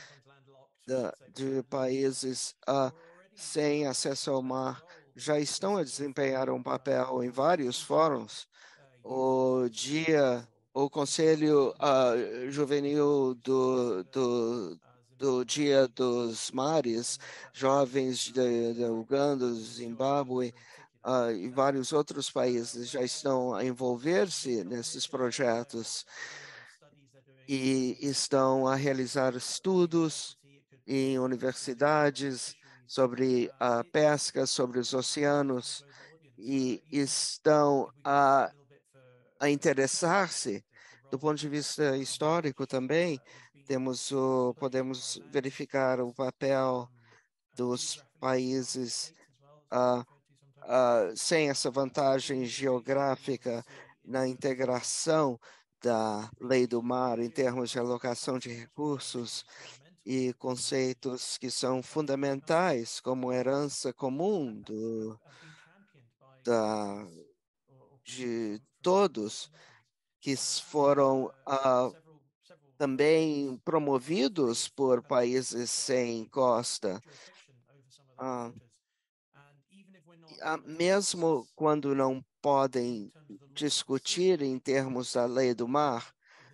da, de países ah, sem acesso ao mar já estão a desempenhar um papel em vários fóruns. O dia, o Conselho ah, Juvenil do, do, do Dia dos Mares, jovens da Uganda, do Zimbábue, ah, e vários outros países já estão a envolver-se nesses projetos e estão a realizar estudos em universidades sobre a pesca, sobre os oceanos, e estão a a interessar-se do ponto de vista histórico também. Temos o, podemos verificar o papel dos países ah, ah, sem essa vantagem geográfica na integração da lei do mar em termos de alocação de recursos e conceitos que são fundamentais, como herança comum do, da, de todos que foram ah, também promovidos por países sem costa. Ah, ah, mesmo quando não podem discutir em termos da lei do mar,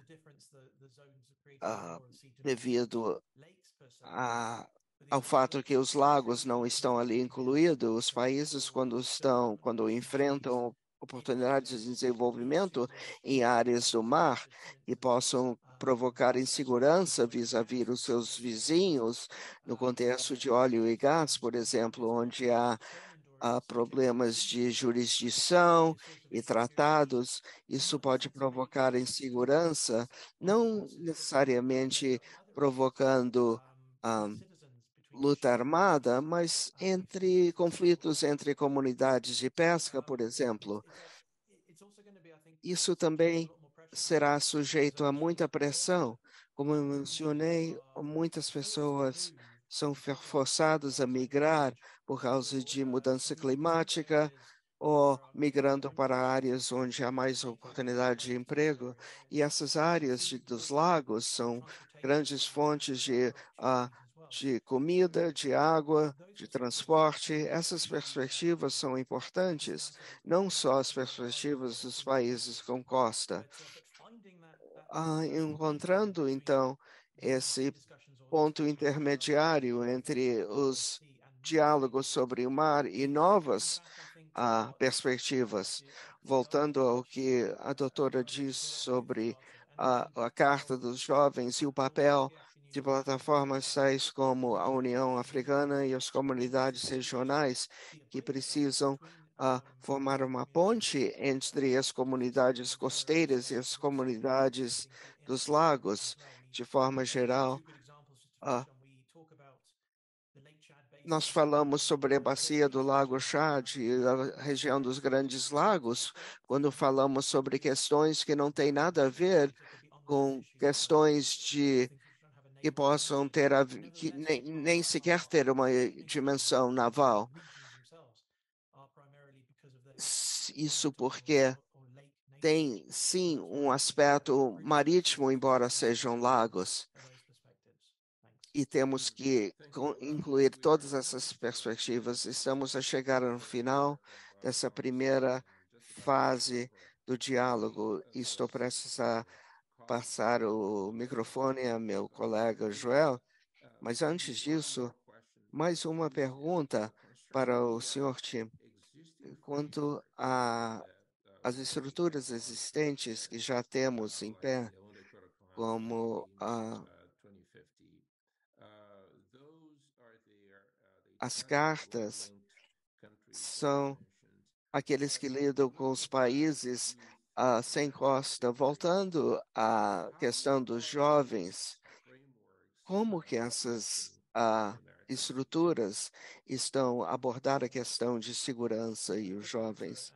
uh, devido a, ao fato que os lagos não estão ali incluídos. Os países, quando estão, quando enfrentam oportunidades de desenvolvimento em áreas do mar que possam provocar insegurança vis-à-vis os seus vizinhos, no contexto de óleo e gás, por exemplo, onde há há problemas de jurisdição e tratados, isso pode provocar insegurança, não necessariamente provocando ah, luta armada, mas entre conflitos entre comunidades de pesca, por exemplo. Isso também será sujeito a muita pressão. Como eu mencionei, muitas pessoas são forçadas a migrar por causa de mudança climática ou migrando para áreas onde há mais oportunidade de emprego. E essas áreas de, dos lagos são grandes fontes de, uh, de comida, de água, de transporte. Essas perspectivas são importantes, não só as perspectivas dos países com costa. Ah, encontrando, então, esse ponto intermediário entre os diálogos sobre o mar e novas ah, perspectivas. Voltando ao que a doutora disse sobre a, a Carta dos Jovens e o papel de plataformas tais como a União Africana e as comunidades regionais que precisam uh, formar uma ponte entre as comunidades costeiras e as comunidades dos lagos, de forma geral. Uh, nós falamos sobre a bacia do Lago Chad e a região dos Grandes Lagos, quando falamos sobre questões que não têm nada a ver com questões de que possam ter a, que nem, nem sequer ter uma dimensão naval. Isso porque tem sim um aspecto marítimo, embora sejam lagos, e temos que incluir todas essas perspectivas. Estamos a chegar no final dessa primeira fase do diálogo e estou prestes a passar o microfone a meu colega Joel, mas antes disso, mais uma pergunta para o senhor Tim. Quanto a as estruturas existentes que já temos em pé, como a, as cartas, são aqueles que lidam com os países uh, sem costa. Voltando à questão dos jovens, como que essas uh, estruturas estão a abordar a questão de segurança e os jovens?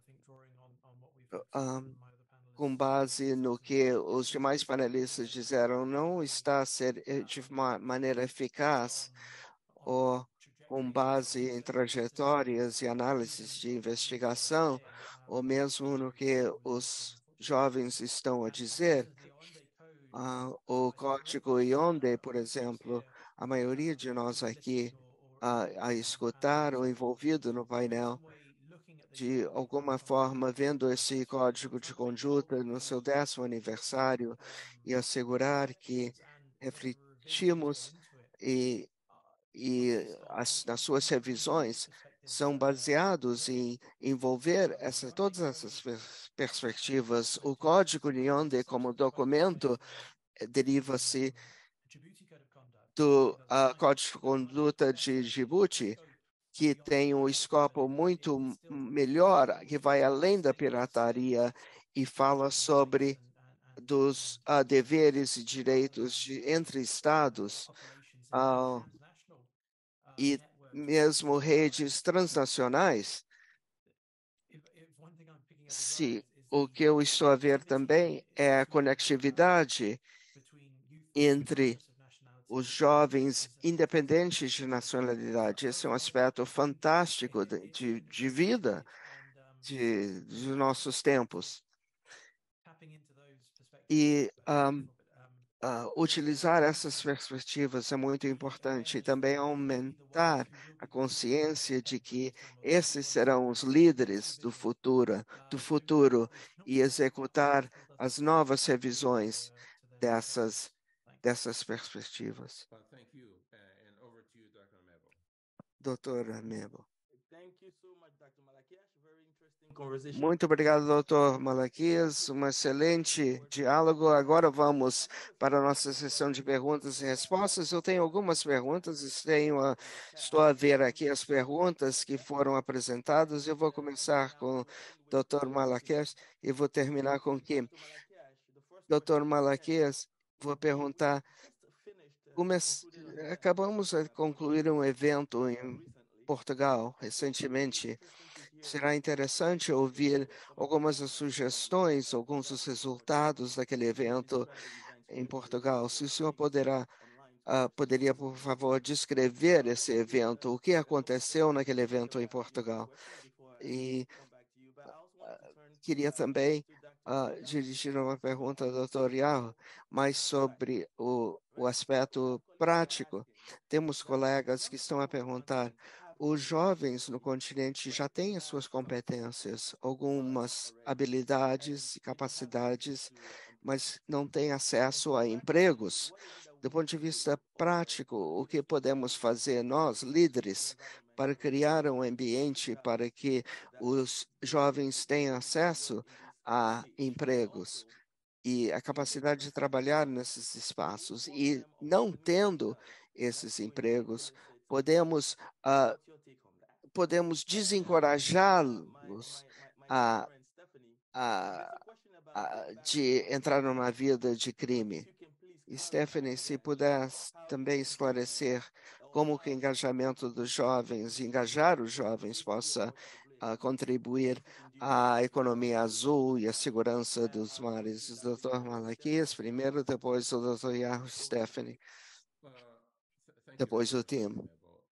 Um, com base no que os demais panelistas disseram, não está a ser de uma maneira eficaz ou com base em trajetórias e análises de investigação, ou mesmo no que os jovens estão a dizer. Uh, o código Ionde, por exemplo, a maioria de nós aqui uh, a escutar ou envolvido no painel, de alguma forma, vendo esse código de conduta no seu décimo aniversário e assegurar que refletimos e, e as, as suas revisões são baseados em envolver essa, todas essas pers perspectivas. O código Nionde, como documento, deriva-se do uh, Código de Conduta de Djibouti, que tem um escopo muito melhor, que vai além da pirataria e fala sobre dos uh, deveres e direitos de, entre estados uh, e mesmo redes transnacionais. Se o que eu estou a ver também é a conectividade entre os jovens independentes de nacionalidade. Esse é um aspecto fantástico de, de, de vida de, de nossos tempos. E um, Uh, utilizar essas perspectivas é muito importante e também aumentar a consciência de que esses serão os líderes do futuro, do futuro e executar as novas revisões dessas, dessas perspectivas. doutor Mebo. Muito obrigado, doutor Malaquias. Um excelente diálogo. Agora vamos para a nossa sessão de perguntas e respostas. Eu tenho algumas perguntas, tenho a, estou a ver aqui as perguntas que foram apresentadas. Eu vou começar com o doutor Malaquias e vou terminar com quem? doutor Malaquias, vou perguntar, comece... acabamos de concluir um evento em Portugal recentemente. Será interessante ouvir algumas das sugestões, alguns dos resultados daquele evento em Portugal. Se o senhor poderá, uh, poderia, por favor, descrever esse evento, o que aconteceu naquele evento em Portugal? E uh, queria também uh, dirigir uma pergunta ao doutor Yarro, mas sobre o, o aspecto prático. Temos colegas que estão a perguntar, os jovens no continente já têm as suas competências, algumas habilidades e capacidades, mas não têm acesso a empregos. Do ponto de vista prático, o que podemos fazer nós, líderes, para criar um ambiente para que os jovens tenham acesso a empregos e a capacidade de trabalhar nesses espaços? E não tendo esses empregos, podemos uh, podemos desencorajá-los a, a, a, de entrar numa vida de crime. Stephanie, se puder também esclarecer como que o engajamento dos jovens, engajar os jovens, possa uh, contribuir à economia azul e à segurança dos mares. O doutor Malaquias primeiro, depois o doutor Yahoo Stephanie, depois o Tim.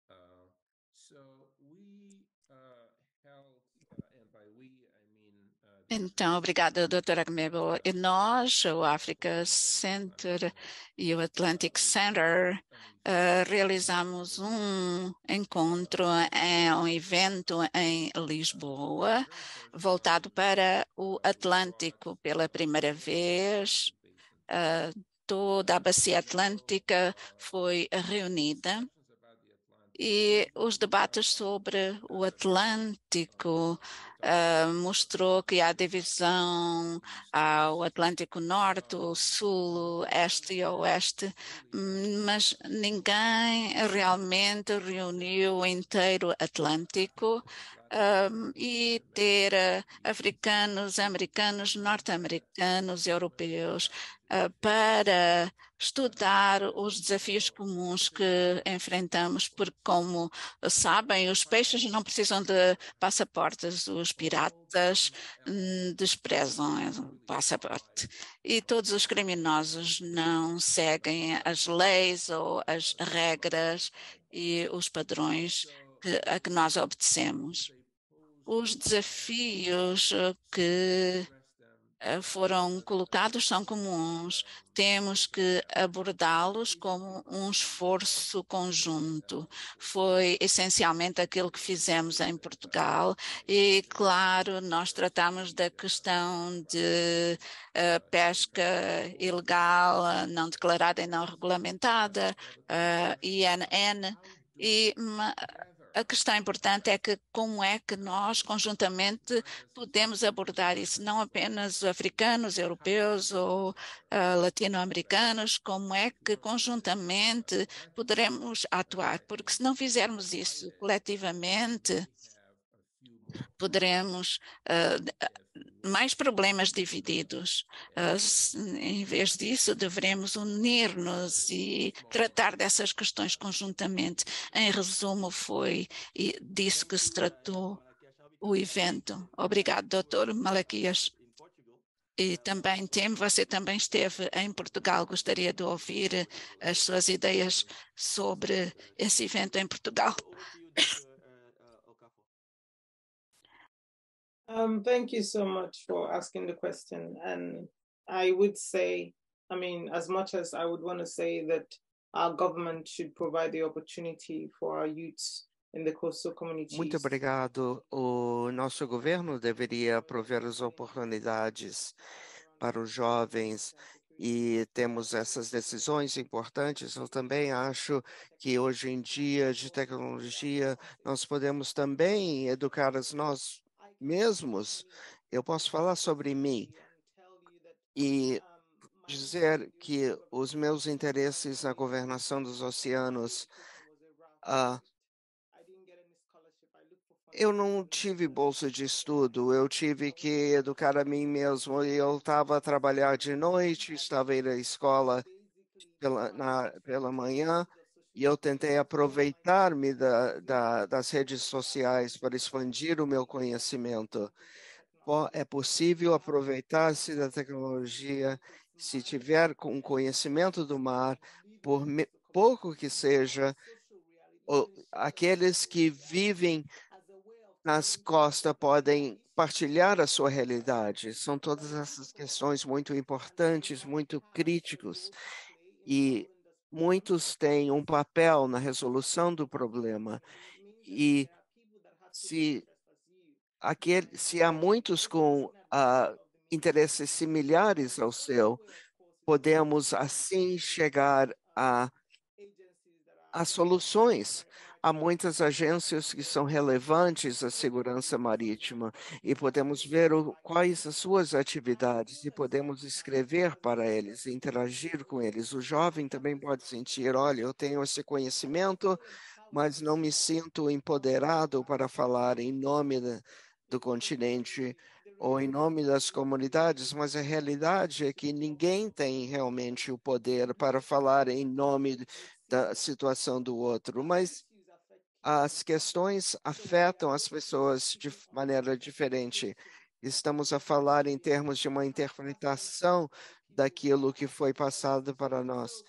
Então, obrigada, doutora Mabel. E nós, o Africa Center e o Atlantic Center, uh, realizamos um encontro, é, um evento em Lisboa, voltado para o Atlântico pela primeira vez. Uh, toda a bacia atlântica foi reunida e os debates sobre o Atlântico uh, mostrou que há divisão ao Atlântico Norte, o Sul, Este e Oeste, mas ninguém realmente reuniu o inteiro Atlântico. Um, e ter uh, africanos, americanos, norte-americanos, europeus uh, para estudar os desafios comuns que enfrentamos, porque, como sabem, os peixes não precisam de passaportes, os piratas hum, desprezam o passaporte. E todos os criminosos não seguem as leis ou as regras e os padrões que, a que nós obedecemos. Os desafios que foram colocados são comuns. Temos que abordá-los como um esforço conjunto. Foi essencialmente aquilo que fizemos em Portugal e, claro, nós tratamos da questão de uh, pesca ilegal, não declarada e não regulamentada, uh, I N N, e a questão importante é que como é que nós conjuntamente podemos abordar isso, não apenas africanos, europeus ou uh, latino-americanos, como é que conjuntamente poderemos atuar, porque se não fizermos isso coletivamente, poderemos uh, mais problemas divididos. Uh, em vez disso, devemos unir-nos e tratar dessas questões conjuntamente. Em resumo, foi disso que se tratou o evento. Obrigado, doutor Malaquias. E também, Tim, você também esteve em Portugal. Gostaria de ouvir as suas ideias sobre esse evento em Portugal. Um, thank you so much for asking the question. And I would say I mean, as much as I would want to say that our government should provide the opportunity for our youths in the coastal Muito communities. obrigado. O nosso governo deveria prover as oportunidades para os jovens e temos essas decisões importantes. Eu também acho que hoje em dia de tecnologia nós podemos também educar os nós mesmos. Eu posso falar sobre mim e dizer que os meus interesses na governação dos oceanos, ah, eu não tive bolsa de estudo, eu tive que educar a mim mesmo. Eu estava a trabalhar de noite, estava a ir à escola pela, na, pela manhã, e eu tentei aproveitar-me da, da, das redes sociais para expandir o meu conhecimento. Po- É possível aproveitar-se da tecnologia se tiver com conhecimento do mar, por me- pouco que seja, o- aqueles que vivem nas costas podem partilhar a sua realidade. São todas essas questões muito importantes, muito críticos, e muitos têm um papel na resolução do problema. E se, aquele, se há muitos com ah, interesses similares ao seu, podemos assim chegar a há soluções. Há muitas agências que são relevantes à segurança marítima e podemos ver o, quais as suas atividades e podemos escrever para eles, interagir com eles. O jovem também pode sentir, olha, eu tenho esse conhecimento, mas não me sinto empoderado para falar em nome da- do continente ou em nome das comunidades, mas a realidade é que ninguém tem realmente o poder para falar em nome da situação do outro, mas as questões afetam as pessoas de maneira diferente. Estamos a falar em termos de uma interpretação daquilo que foi passado para nós.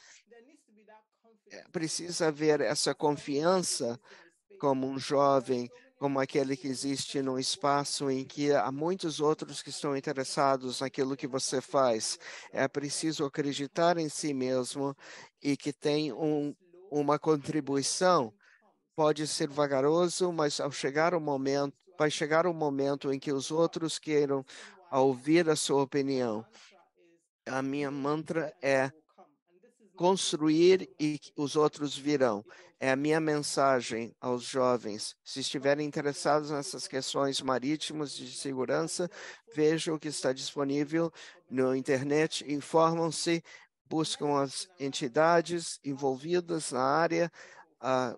É, precisa haver essa confiança como um jovem, como aquele que existe num espaço em que há muitos outros que estão interessados naquilo que você faz. É preciso acreditar em si mesmo e que tem um, uma contribuição. Pode ser vagaroso, mas ao chegar o momento, vai chegar o momento em que os outros queiram ouvir a sua opinião. A minha mantra é construir e os outros virão. É a minha mensagem aos jovens. Se estiverem interessados nessas questões marítimas de segurança, vejam o que está disponível na internet, informam-se, buscam as entidades envolvidas na área, uh,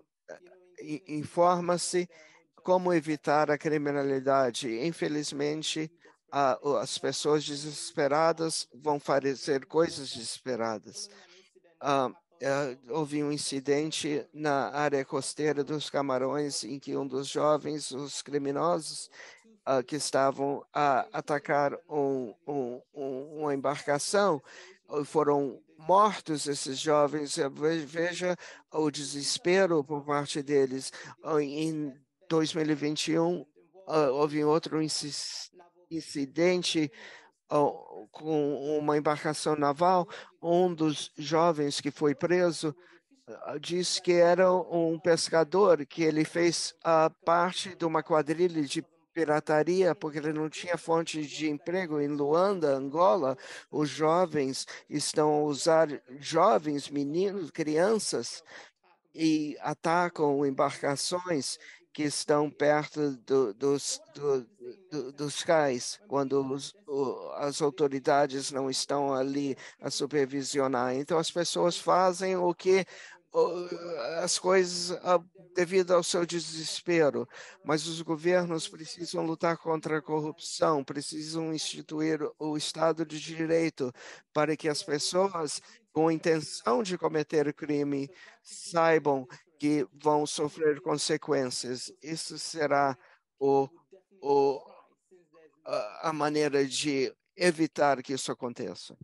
informa-se como evitar a criminalidade. Infelizmente, uh, as pessoas desesperadas vão fazer coisas desesperadas. Ah, eh, houve um incidente na área costeira dos Camarões em que um dos jovens, os criminosos, ah, que estavam a atacar um, um, um, uma embarcação, ah, foram mortos esses jovens. Eh, ve- Veja o desespero por parte deles. Ah, Em dois mil e vinte e um, ah, houve outro inci- incidente ó, com uma embarcação naval. Um dos jovens que foi preso ah, disse que era um pescador, que ele fez a parte de uma quadrilha de pirataria porque ele não tinha fonte de emprego em Luanda, Angola. Os jovens estão a usar jovens, meninos, crianças e atacam embarcações que estão perto do, dos, do, do, dos cais, quando os, o, as autoridades não estão ali a supervisionar. Então, as pessoas fazem o que o, as coisas a, devido ao seu desespero, mas os governos precisam lutar contra a corrupção, precisam instituir o Estado de Direito para que as pessoas com intenção de cometer crime saibam que vão sofrer consequências. Isso será o, o, a, a maneira de evitar que isso aconteça.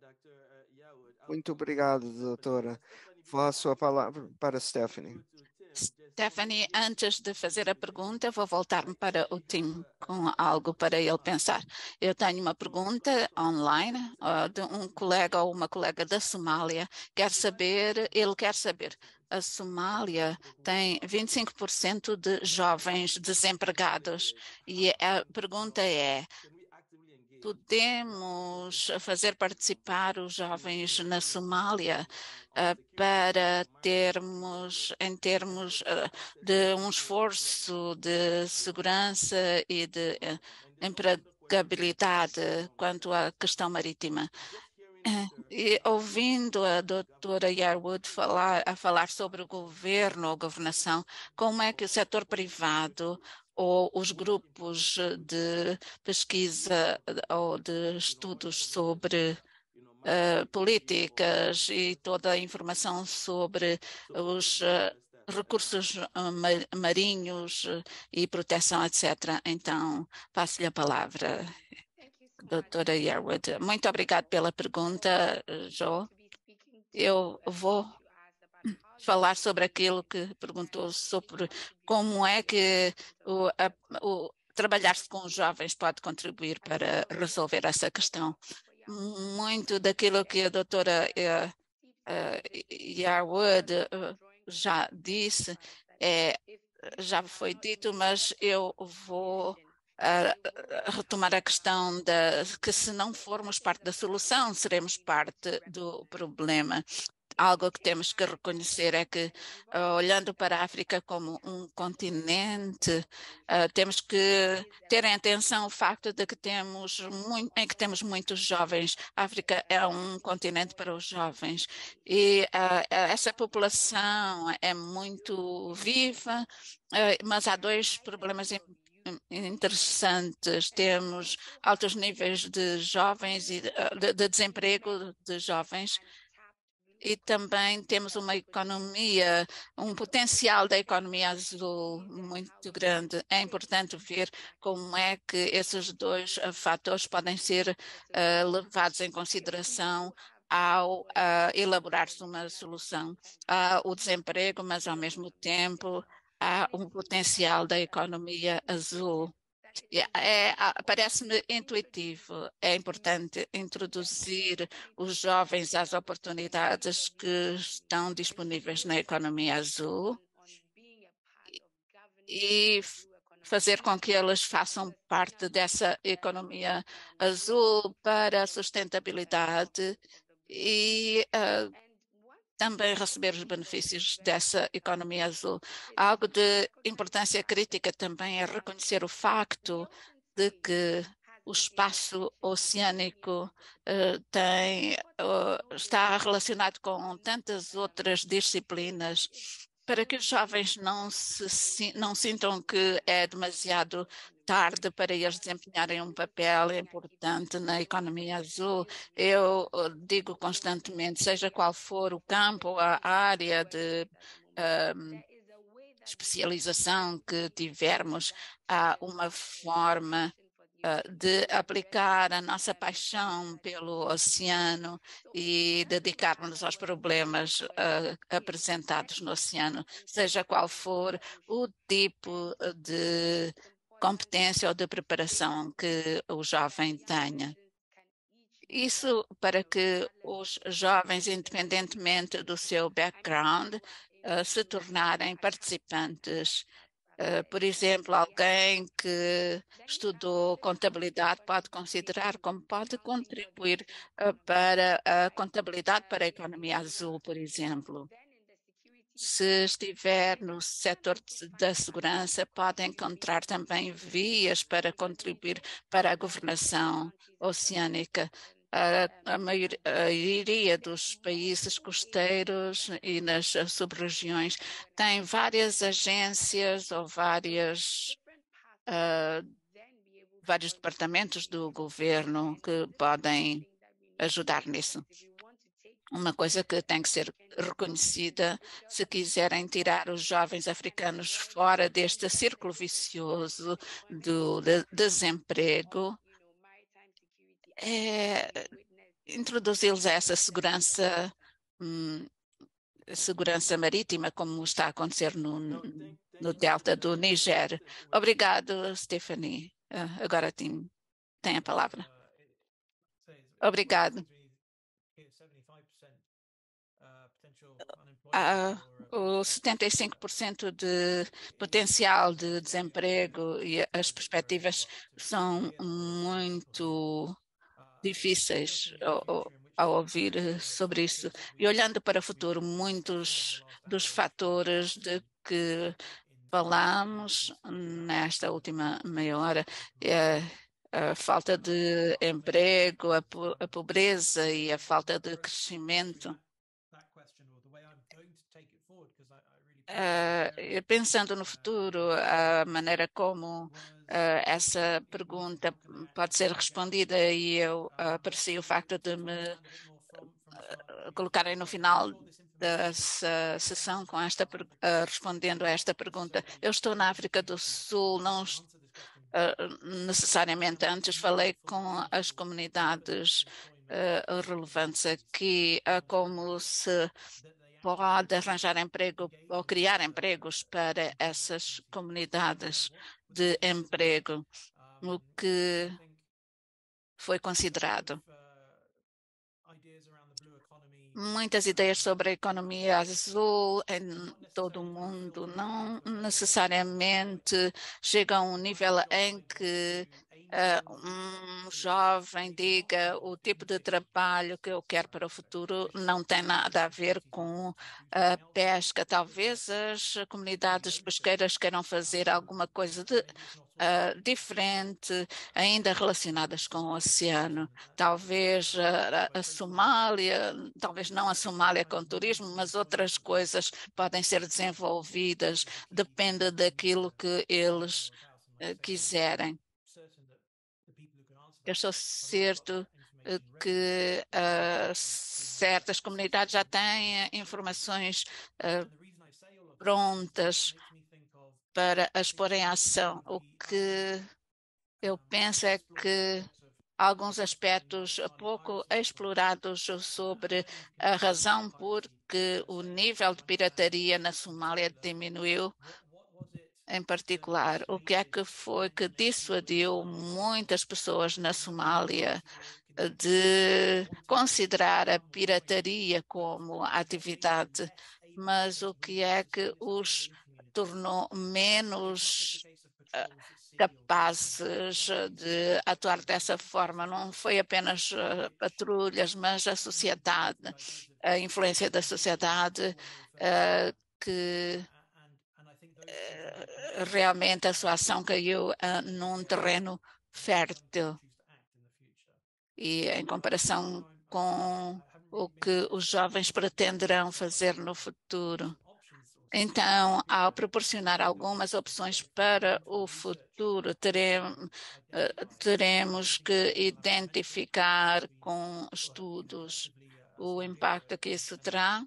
Muito obrigado, doutora. Faço a palavra para Stephanie. Stephanie, antes de fazer a pergunta, vou voltar-me para o Tim com algo para ele pensar. Eu tenho uma pergunta online uh, de um colega ou uma colega da Somália. Quer saber, ele quer saber. A Somália tem vinte e cinco por cento de jovens desempregados e a pergunta é: podemos fazer participar os jovens na Somália uh, para termos, em termos uh, de um esforço de segurança e de uh, empregabilidade quanto à questão marítima? E ouvindo a doutora Yarwood falar, a falar sobre o governo ou governação, como é que o setor privado ou os grupos de pesquisa ou de estudos sobre uh, políticas e toda a informação sobre os uh, recursos uh, marinhos e proteção, etcétera. Então, passo-lhe a palavra. Doutora Yarwood, muito obrigada pela pergunta, Jo. Eu vou falar sobre aquilo que perguntou sobre como é que o, a, o trabalhar-se com os jovens pode contribuir para resolver essa questão. Muito daquilo que a doutora uh, uh, Yarwood uh, já disse é, já foi dito, mas eu vou Uh, retomar a questão da que se não formos parte da solução, seremos parte do problema. Algo que temos que reconhecer é que, uh, olhando para a África como um continente, uh, temos que ter em atenção o facto de que temos muito, em que temos muitos jovens. A África é um continente para os jovens e uh, essa população é muito viva, uh, mas há dois problemas importantes interessantes. Temos altos níveis de jovens e de, de desemprego de jovens e também temos uma economia, um potencial da economia azul muito grande. É importante ver como é que esses dois uh, fatores podem ser uh, levados em consideração ao uh, elaborar-se uma solução. Há o desemprego, mas ao mesmo tempo há um potencial da economia azul. É, é, parece-me intuitivo. É importante introduzir os jovens às oportunidades que estão disponíveis na economia azul e fazer com que eles façam parte dessa economia azul para a sustentabilidade e uh, também receber os benefícios dessa economia azul. Algo de importância crítica também é reconhecer o facto de que o espaço oceânico uh, tem, uh, está relacionado com tantas outras disciplinas, para que os jovens não, se, não sintam que é demasiado tarde para eles desempenharem um papel importante na economia azul. Eu digo constantemente, seja qual for o campo, a área de um, especialização que tivermos, há uma forma uh, de aplicar a nossa paixão pelo oceano e dedicarmos-nos aos problemas uh, apresentados no oceano, seja qual for o tipo de competência ou de preparação que o jovem tenha. Isso para que os jovens, independentemente do seu background, uh, se tornarem participantes. Uh, por exemplo, alguém que estudou contabilidade pode considerar como pode contribuir uh, para a contabilidade para a economia azul, por exemplo. Se estiver no setor da segurança, pode encontrar também vias para contribuir para a governação oceânica. A, a maioria dos países costeiros e nas sub-regiões tem várias agências ou várias, uh, vários departamentos do governo que podem ajudar nisso. Uma coisa que tem que ser reconhecida se quiserem tirar os jovens africanos fora deste círculo vicioso do de desemprego, é introduzi-los a essa segurança hum, segurança marítima, como está a acontecer no, no delta do Níger. Obrigado, Stephanie. Uh, agora tem, tem a palavra. Obrigado. Uh, o setenta e cinco por cento de potencial de desemprego e as perspectivas são muito difíceis ao, ao ouvir sobre isso. E olhando para o futuro, muitos dos fatores de que falamos nesta última meia hora, é a falta de emprego, a, po a pobreza e a falta de crescimento. Uh, pensando no futuro, a maneira como uh, essa pergunta pode ser respondida, e eu uh, aprecio o facto de me uh, colocarem no final dessa sessão com esta, uh, respondendo a esta pergunta. Eu estou na África do Sul, não uh, necessariamente antes falei com as comunidades uh, relevantes aqui, uh, como se pode arranjar emprego ou criar empregos para essas comunidades de emprego, o que foi considerado. Muitas ideias sobre a economia azul em todo o mundo não necessariamente chegam a um nível em que uh, um jovem diga o tipo de trabalho que eu quero para o futuro não tem nada a ver com a pesca. Talvez as comunidades pesqueiras queiram fazer alguma coisa de Uh, diferente, ainda relacionadas com o oceano. Talvez a, a Somália, talvez não a Somália com turismo, mas outras coisas podem ser desenvolvidas, depende daquilo que eles uh, quiserem. Eu estou certo uh, que uh, certas comunidades já têm informações uh, prontas para as pôr em ação. O que eu penso é que alguns aspectos pouco explorados sobre a razão por que o nível de pirataria na Somália diminuiu, em particular, o que é que foi que dissuadiu muitas pessoas na Somália de considerar a pirataria como atividade, mas o que é que os tornou menos uh, capazes de atuar dessa forma. Não foi apenas uh, patrulhas, mas a sociedade, a influência da sociedade, uh, que uh, realmente a sua ação caiu uh, num terreno fértil. E em comparação com o que os jovens pretenderão fazer no futuro. Então, ao proporcionar algumas opções para o futuro, teremos, teremos que identificar com estudos o impacto que isso terá,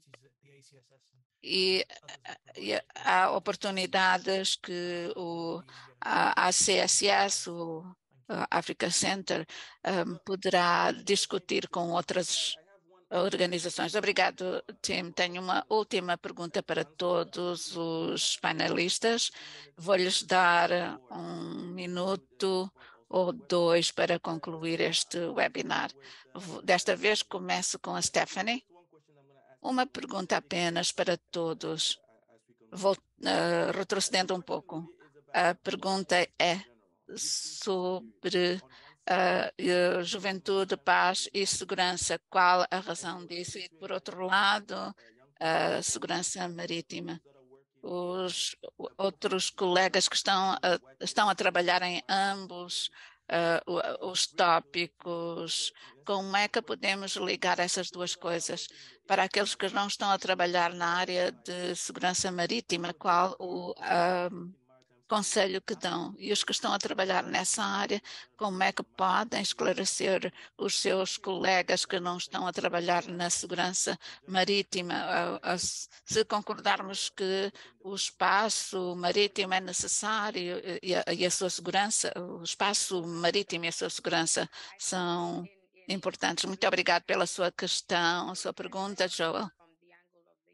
e, e há oportunidades que o a, a C S S, o Africa Center, um, poderá discutir com outras organizações. Obrigado, Tim. Tenho uma última pergunta para todos os panelistas. Vou-lhes dar um minuto ou dois para concluir este webinar. Desta vez começo com a Stephanie. Uma pergunta apenas para todos. Vou uh, retrocedendo um pouco. A pergunta é sobre Uh, juventude, paz e segurança. Qual a razão disso? E, por outro lado, a segurança marítima. Os outros colegas que estão a, estão a trabalhar em ambos uh, os tópicos, como é que podemos ligar essas duas coisas? Para aqueles que não estão a trabalhar na área de segurança marítima, qual o uh, conselho que dão, e os que estão a trabalhar nessa área, como é que podem esclarecer os seus colegas que não estão a trabalhar na segurança marítima? Se concordarmos que o espaço marítimo é necessário e a, e a sua segurança, o espaço marítimo e a sua segurança são importantes. Muito obrigado pela sua questão, a sua pergunta, Joel.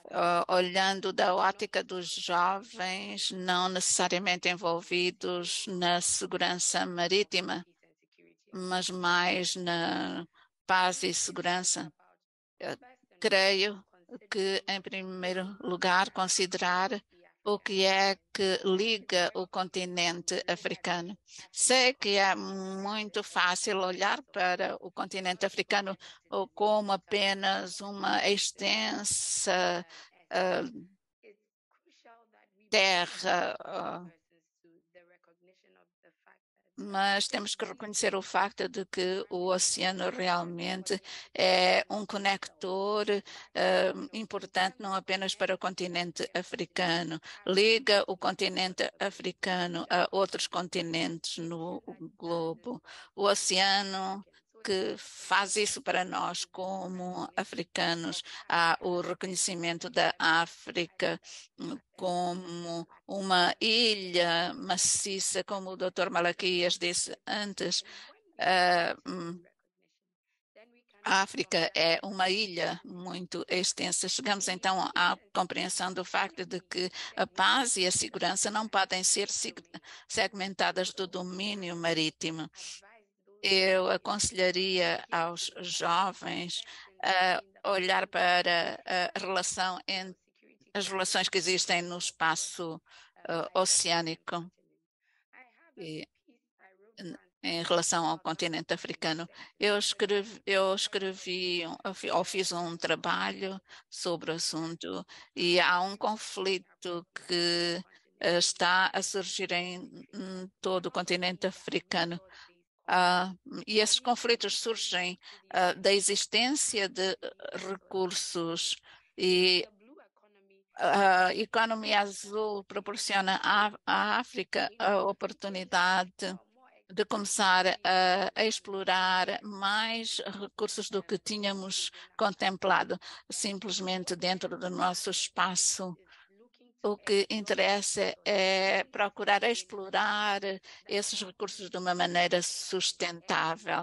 uh, olhando da ótica dos jovens não necessariamente envolvidos na segurança marítima, mas mais na paz e segurança. Eu creio que, em primeiro lugar, considerar o que é que liga o continente africano. Sei que é muito fácil olhar para o continente africano como apenas uma extensa uh, terra, uh, mas temos que reconhecer o facto de que o oceano realmente é um conector uh, importante não apenas para o continente africano, liga o continente africano a outros continentes no globo. O oceano que faz isso para nós como africanos. Há o reconhecimento da África como uma ilha maciça, como o doutor Malaquias disse antes. Uh, a África é uma ilha muito extensa. Chegamos então à compreensão do facto de que a paz e a segurança não podem ser segmentadas do domínio marítimo. Eu aconselharia aos jovens a olhar para a relação entre as relações que existem no espaço uh, oceânico e, em relação ao continente africano. Eu escrevi, eu escrevi ou fiz um trabalho sobre o assunto e há um conflito que uh, está a surgir em, em todo o continente africano. Uh, e esses conflitos surgem uh, da existência de recursos e a economia azul proporciona à, à África a oportunidade de começar a, a explorar mais recursos do que tínhamos contemplado, simplesmente dentro do nosso espaço. O que interessa é procurar explorar esses recursos de uma maneira sustentável,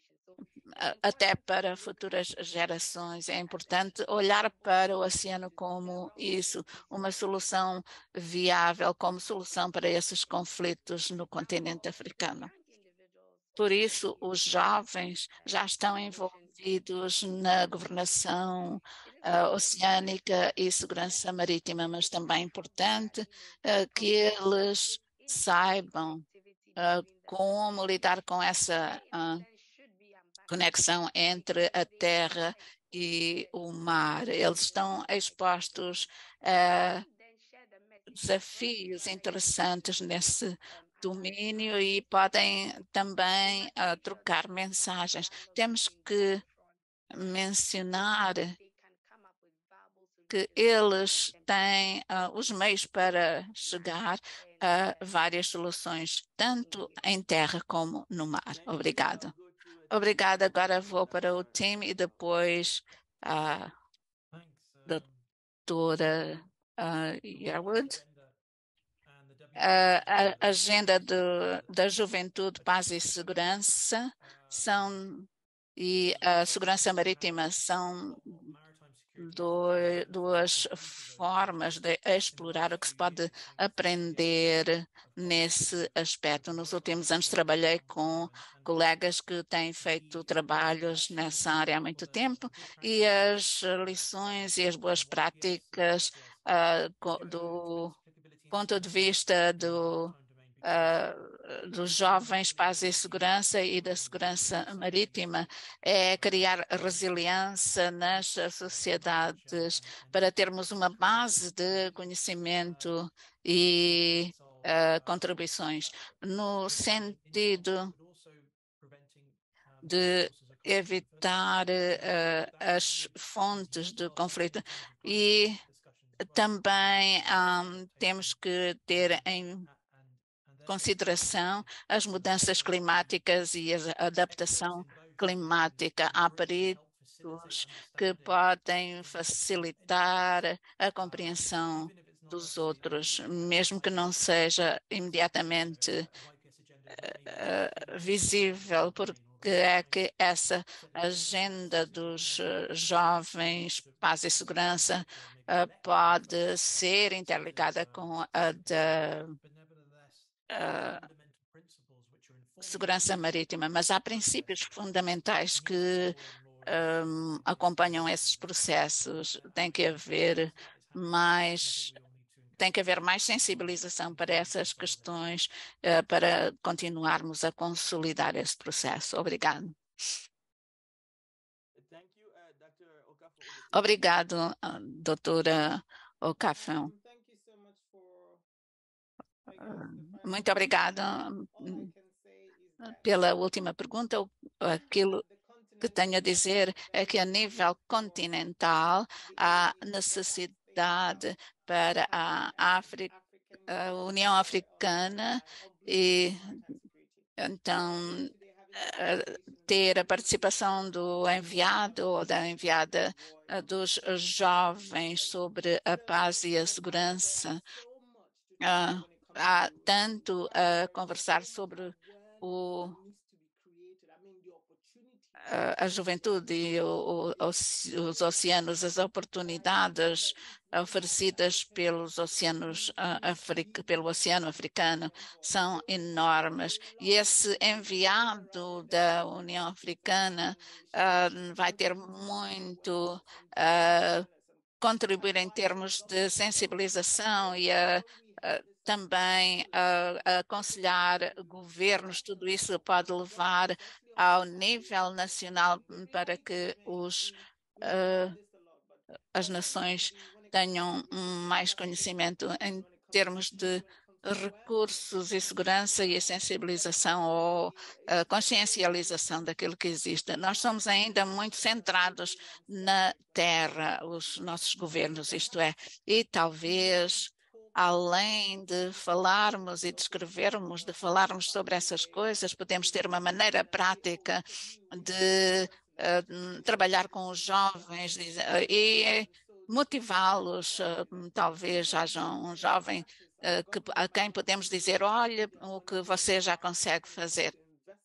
até para futuras gerações. É importante olhar para o oceano como isso, uma solução viável, como solução para esses conflitos no continente africano. Por isso, os jovens já estão envolvidos na governação uh, oceânica e segurança marítima, mas também é importante uh, que eles saibam uh, como lidar com essa uh, conexão entre a terra e o mar. Eles estão expostos a desafios interessantes nesse domínio e podem também uh, trocar mensagens. Temos que mencionar que eles têm uh, os meios para chegar a várias soluções, tanto em terra como no mar. Obrigado. Obrigada. Agora vou para o time e depois a doutora uh, Yarwood. A, a agenda do, da juventude, paz e segurança são e a segurança marítima são do, duas formas de explorar o que se pode aprender nesse aspecto. Nos últimos anos trabalhei com colegas que têm feito trabalhos nessa área há muito tempo e as lições e as boas práticas uh, do ponto de vista do, uh, dos jovens, paz e segurança e da segurança marítima é criar resiliência nas sociedades para termos uma base de conhecimento e uh, contribuições no sentido de evitar uh, as fontes de conflito e também um, temos que ter em consideração as mudanças climáticas e a adaptação climática. Há peritos que podem facilitar a compreensão dos outros, mesmo que não seja imediatamente uh, visível, porque é que essa agenda dos uh, jovens, paz e segurança uh, pode ser interligada com a da uh, segurança marítima, mas há princípios fundamentais que um, acompanham esses processos. Tem que haver mais tem que haver mais sensibilização para essas questões uh, para continuarmos a consolidar esse processo. Obrigado. Obrigado, doutora Okafão. Muito obrigada pela última pergunta. Aquilo que tenho a dizer é que a nível continental há necessidade para a África, a União Africana e então ter a participação do enviado ou da enviada dos jovens sobre a paz e a segurança. Uh, há tanto a conversar sobre o, a, a juventude e o, o, os oceanos, as oportunidades oferecidas pelos oceanos, uh, Africa, pelo Oceano Africano são enormes. E esse enviado da União Africana uh, vai ter muito uh, contribuir em termos de sensibilização e a, a também a, a aconselhar governos. Tudo isso pode levar ao nível nacional para que os, uh, as nações tenham mais conhecimento em termos de recursos e segurança e a sensibilização ou a consciencialização daquilo que existe. Nós somos ainda muito centrados na terra, os nossos governos, isto é, e talvez além de falarmos e descrevermos, de falarmos sobre essas coisas, podemos ter uma maneira prática de uh, trabalhar com os jovens e motivá-los. Uh, talvez haja um jovem uh, que, a quem podemos dizer, olha, o que você já consegue fazer.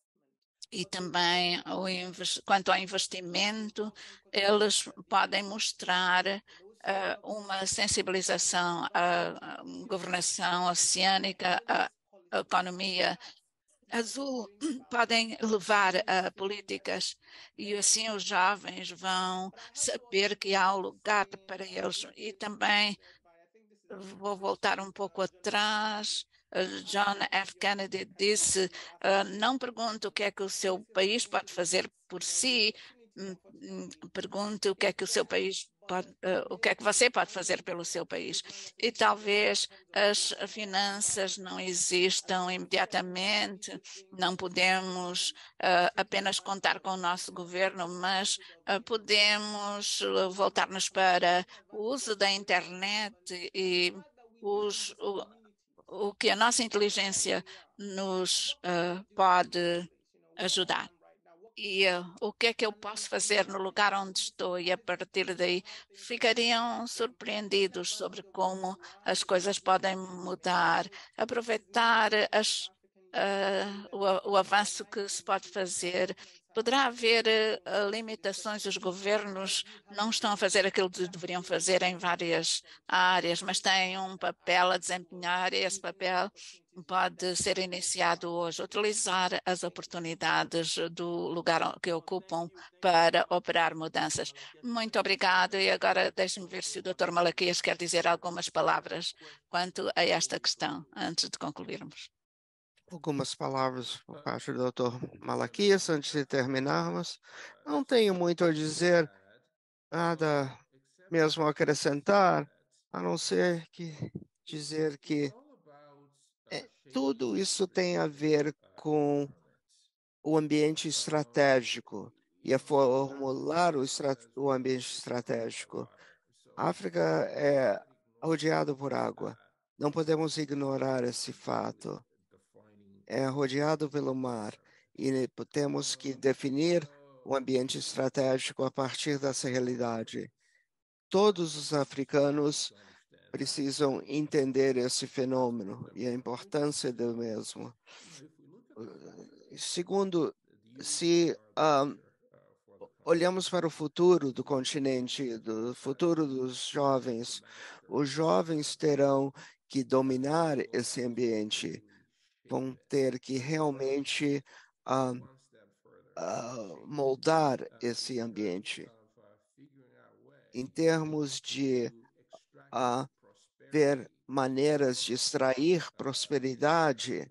E também, o, quanto ao investimento, eles podem mostrar Uh, uma sensibilização à governação oceânica, à economia azul, podem levar a políticas e assim os jovens vão saber que há um lugar para eles. E também vou voltar um pouco atrás. John F. Kennedy disse, uh, não pergunte o que é que o seu país pode fazer por si, pergunte o que é que o seu país pode, uh, o que é que você pode fazer pelo seu país. E talvez as finanças não existam imediatamente, não podemos uh, apenas contar com o nosso governo, mas uh, podemos voltar-nos para o uso da internet e os, o, o que a nossa inteligência nos uh, pode ajudar. E uh, o que é que eu posso fazer no lugar onde estou? E a partir daí ficariam surpreendidos sobre como as coisas podem mudar, aproveitar as, uh, o, o avanço que se pode fazer. Poderá haver uh, limitações, os governos não estão a fazer aquilo que deveriam fazer em várias áreas, mas têm um papel a desempenhar e esse papel pode ser iniciado hoje, utilizar as oportunidades do lugar que ocupam para operar mudanças. Muito obrigado e agora deixe-me ver se o doutor Malaquias quer dizer algumas palavras quanto a esta questão, antes de concluirmos. Algumas palavras por parte do doutor Malaquias, antes de terminarmos. Não tenho muito a dizer, nada mesmo a acrescentar, a não ser que dizer que é, tudo isso tem a ver com o ambiente estratégico e a formular o, o ambiente estratégico. A África é rodeada por água. Não podemos ignorar esse fato. É rodeado pelo mar e temos que definir o ambiente estratégico a partir dessa realidade. Todos os africanos precisam entender esse fenômeno e a importância do mesmo. Segundo, se um, olhamos para o futuro do continente, do futuro dos jovens, os jovens terão que dominar esse ambiente, vão ter que realmente uh, uh, moldar esse ambiente em termos de uh, ver maneiras de extrair prosperidade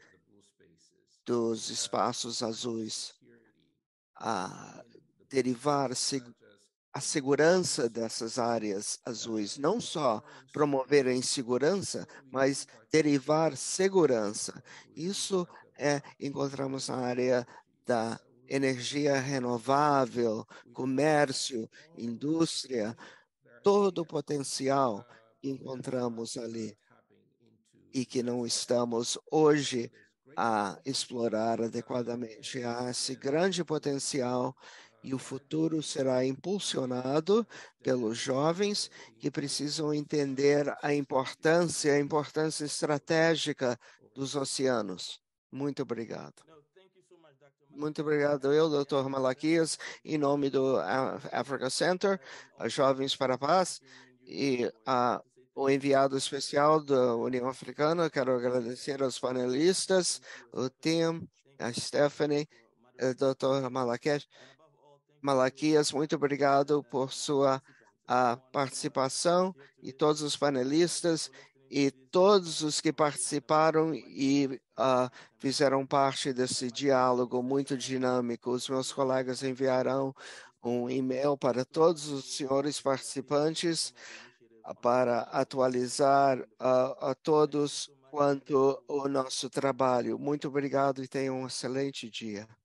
dos espaços azuis, a derivar a segurança dessas áreas azuis, não só promover a insegurança, mas derivar segurança. Isso é, encontramos na área da energia renovável, comércio, indústria, todo o potencial que encontramos ali e que não estamos hoje a explorar adequadamente. Há esse grande potencial e o futuro será impulsionado pelos jovens que precisam entender a importância, a importância estratégica dos oceanos. Muito obrigado. Muito obrigado, eu, doutor Malaquias, em nome do Africa Center, a Jovens para a Paz, e a o enviado especial da União Africana. Quero agradecer aos panelistas, o Tim, a Stephanie, o doutor Malaquias. Malaquias, muito obrigado por sua a participação e todos os panelistas e todos os que participaram e uh, fizeram parte desse diálogo muito dinâmico. Os meus colegas enviarão um e-mail para todos os senhores participantes para atualizar a, a todos quanto ao nosso trabalho. Muito obrigado e tenham um excelente dia.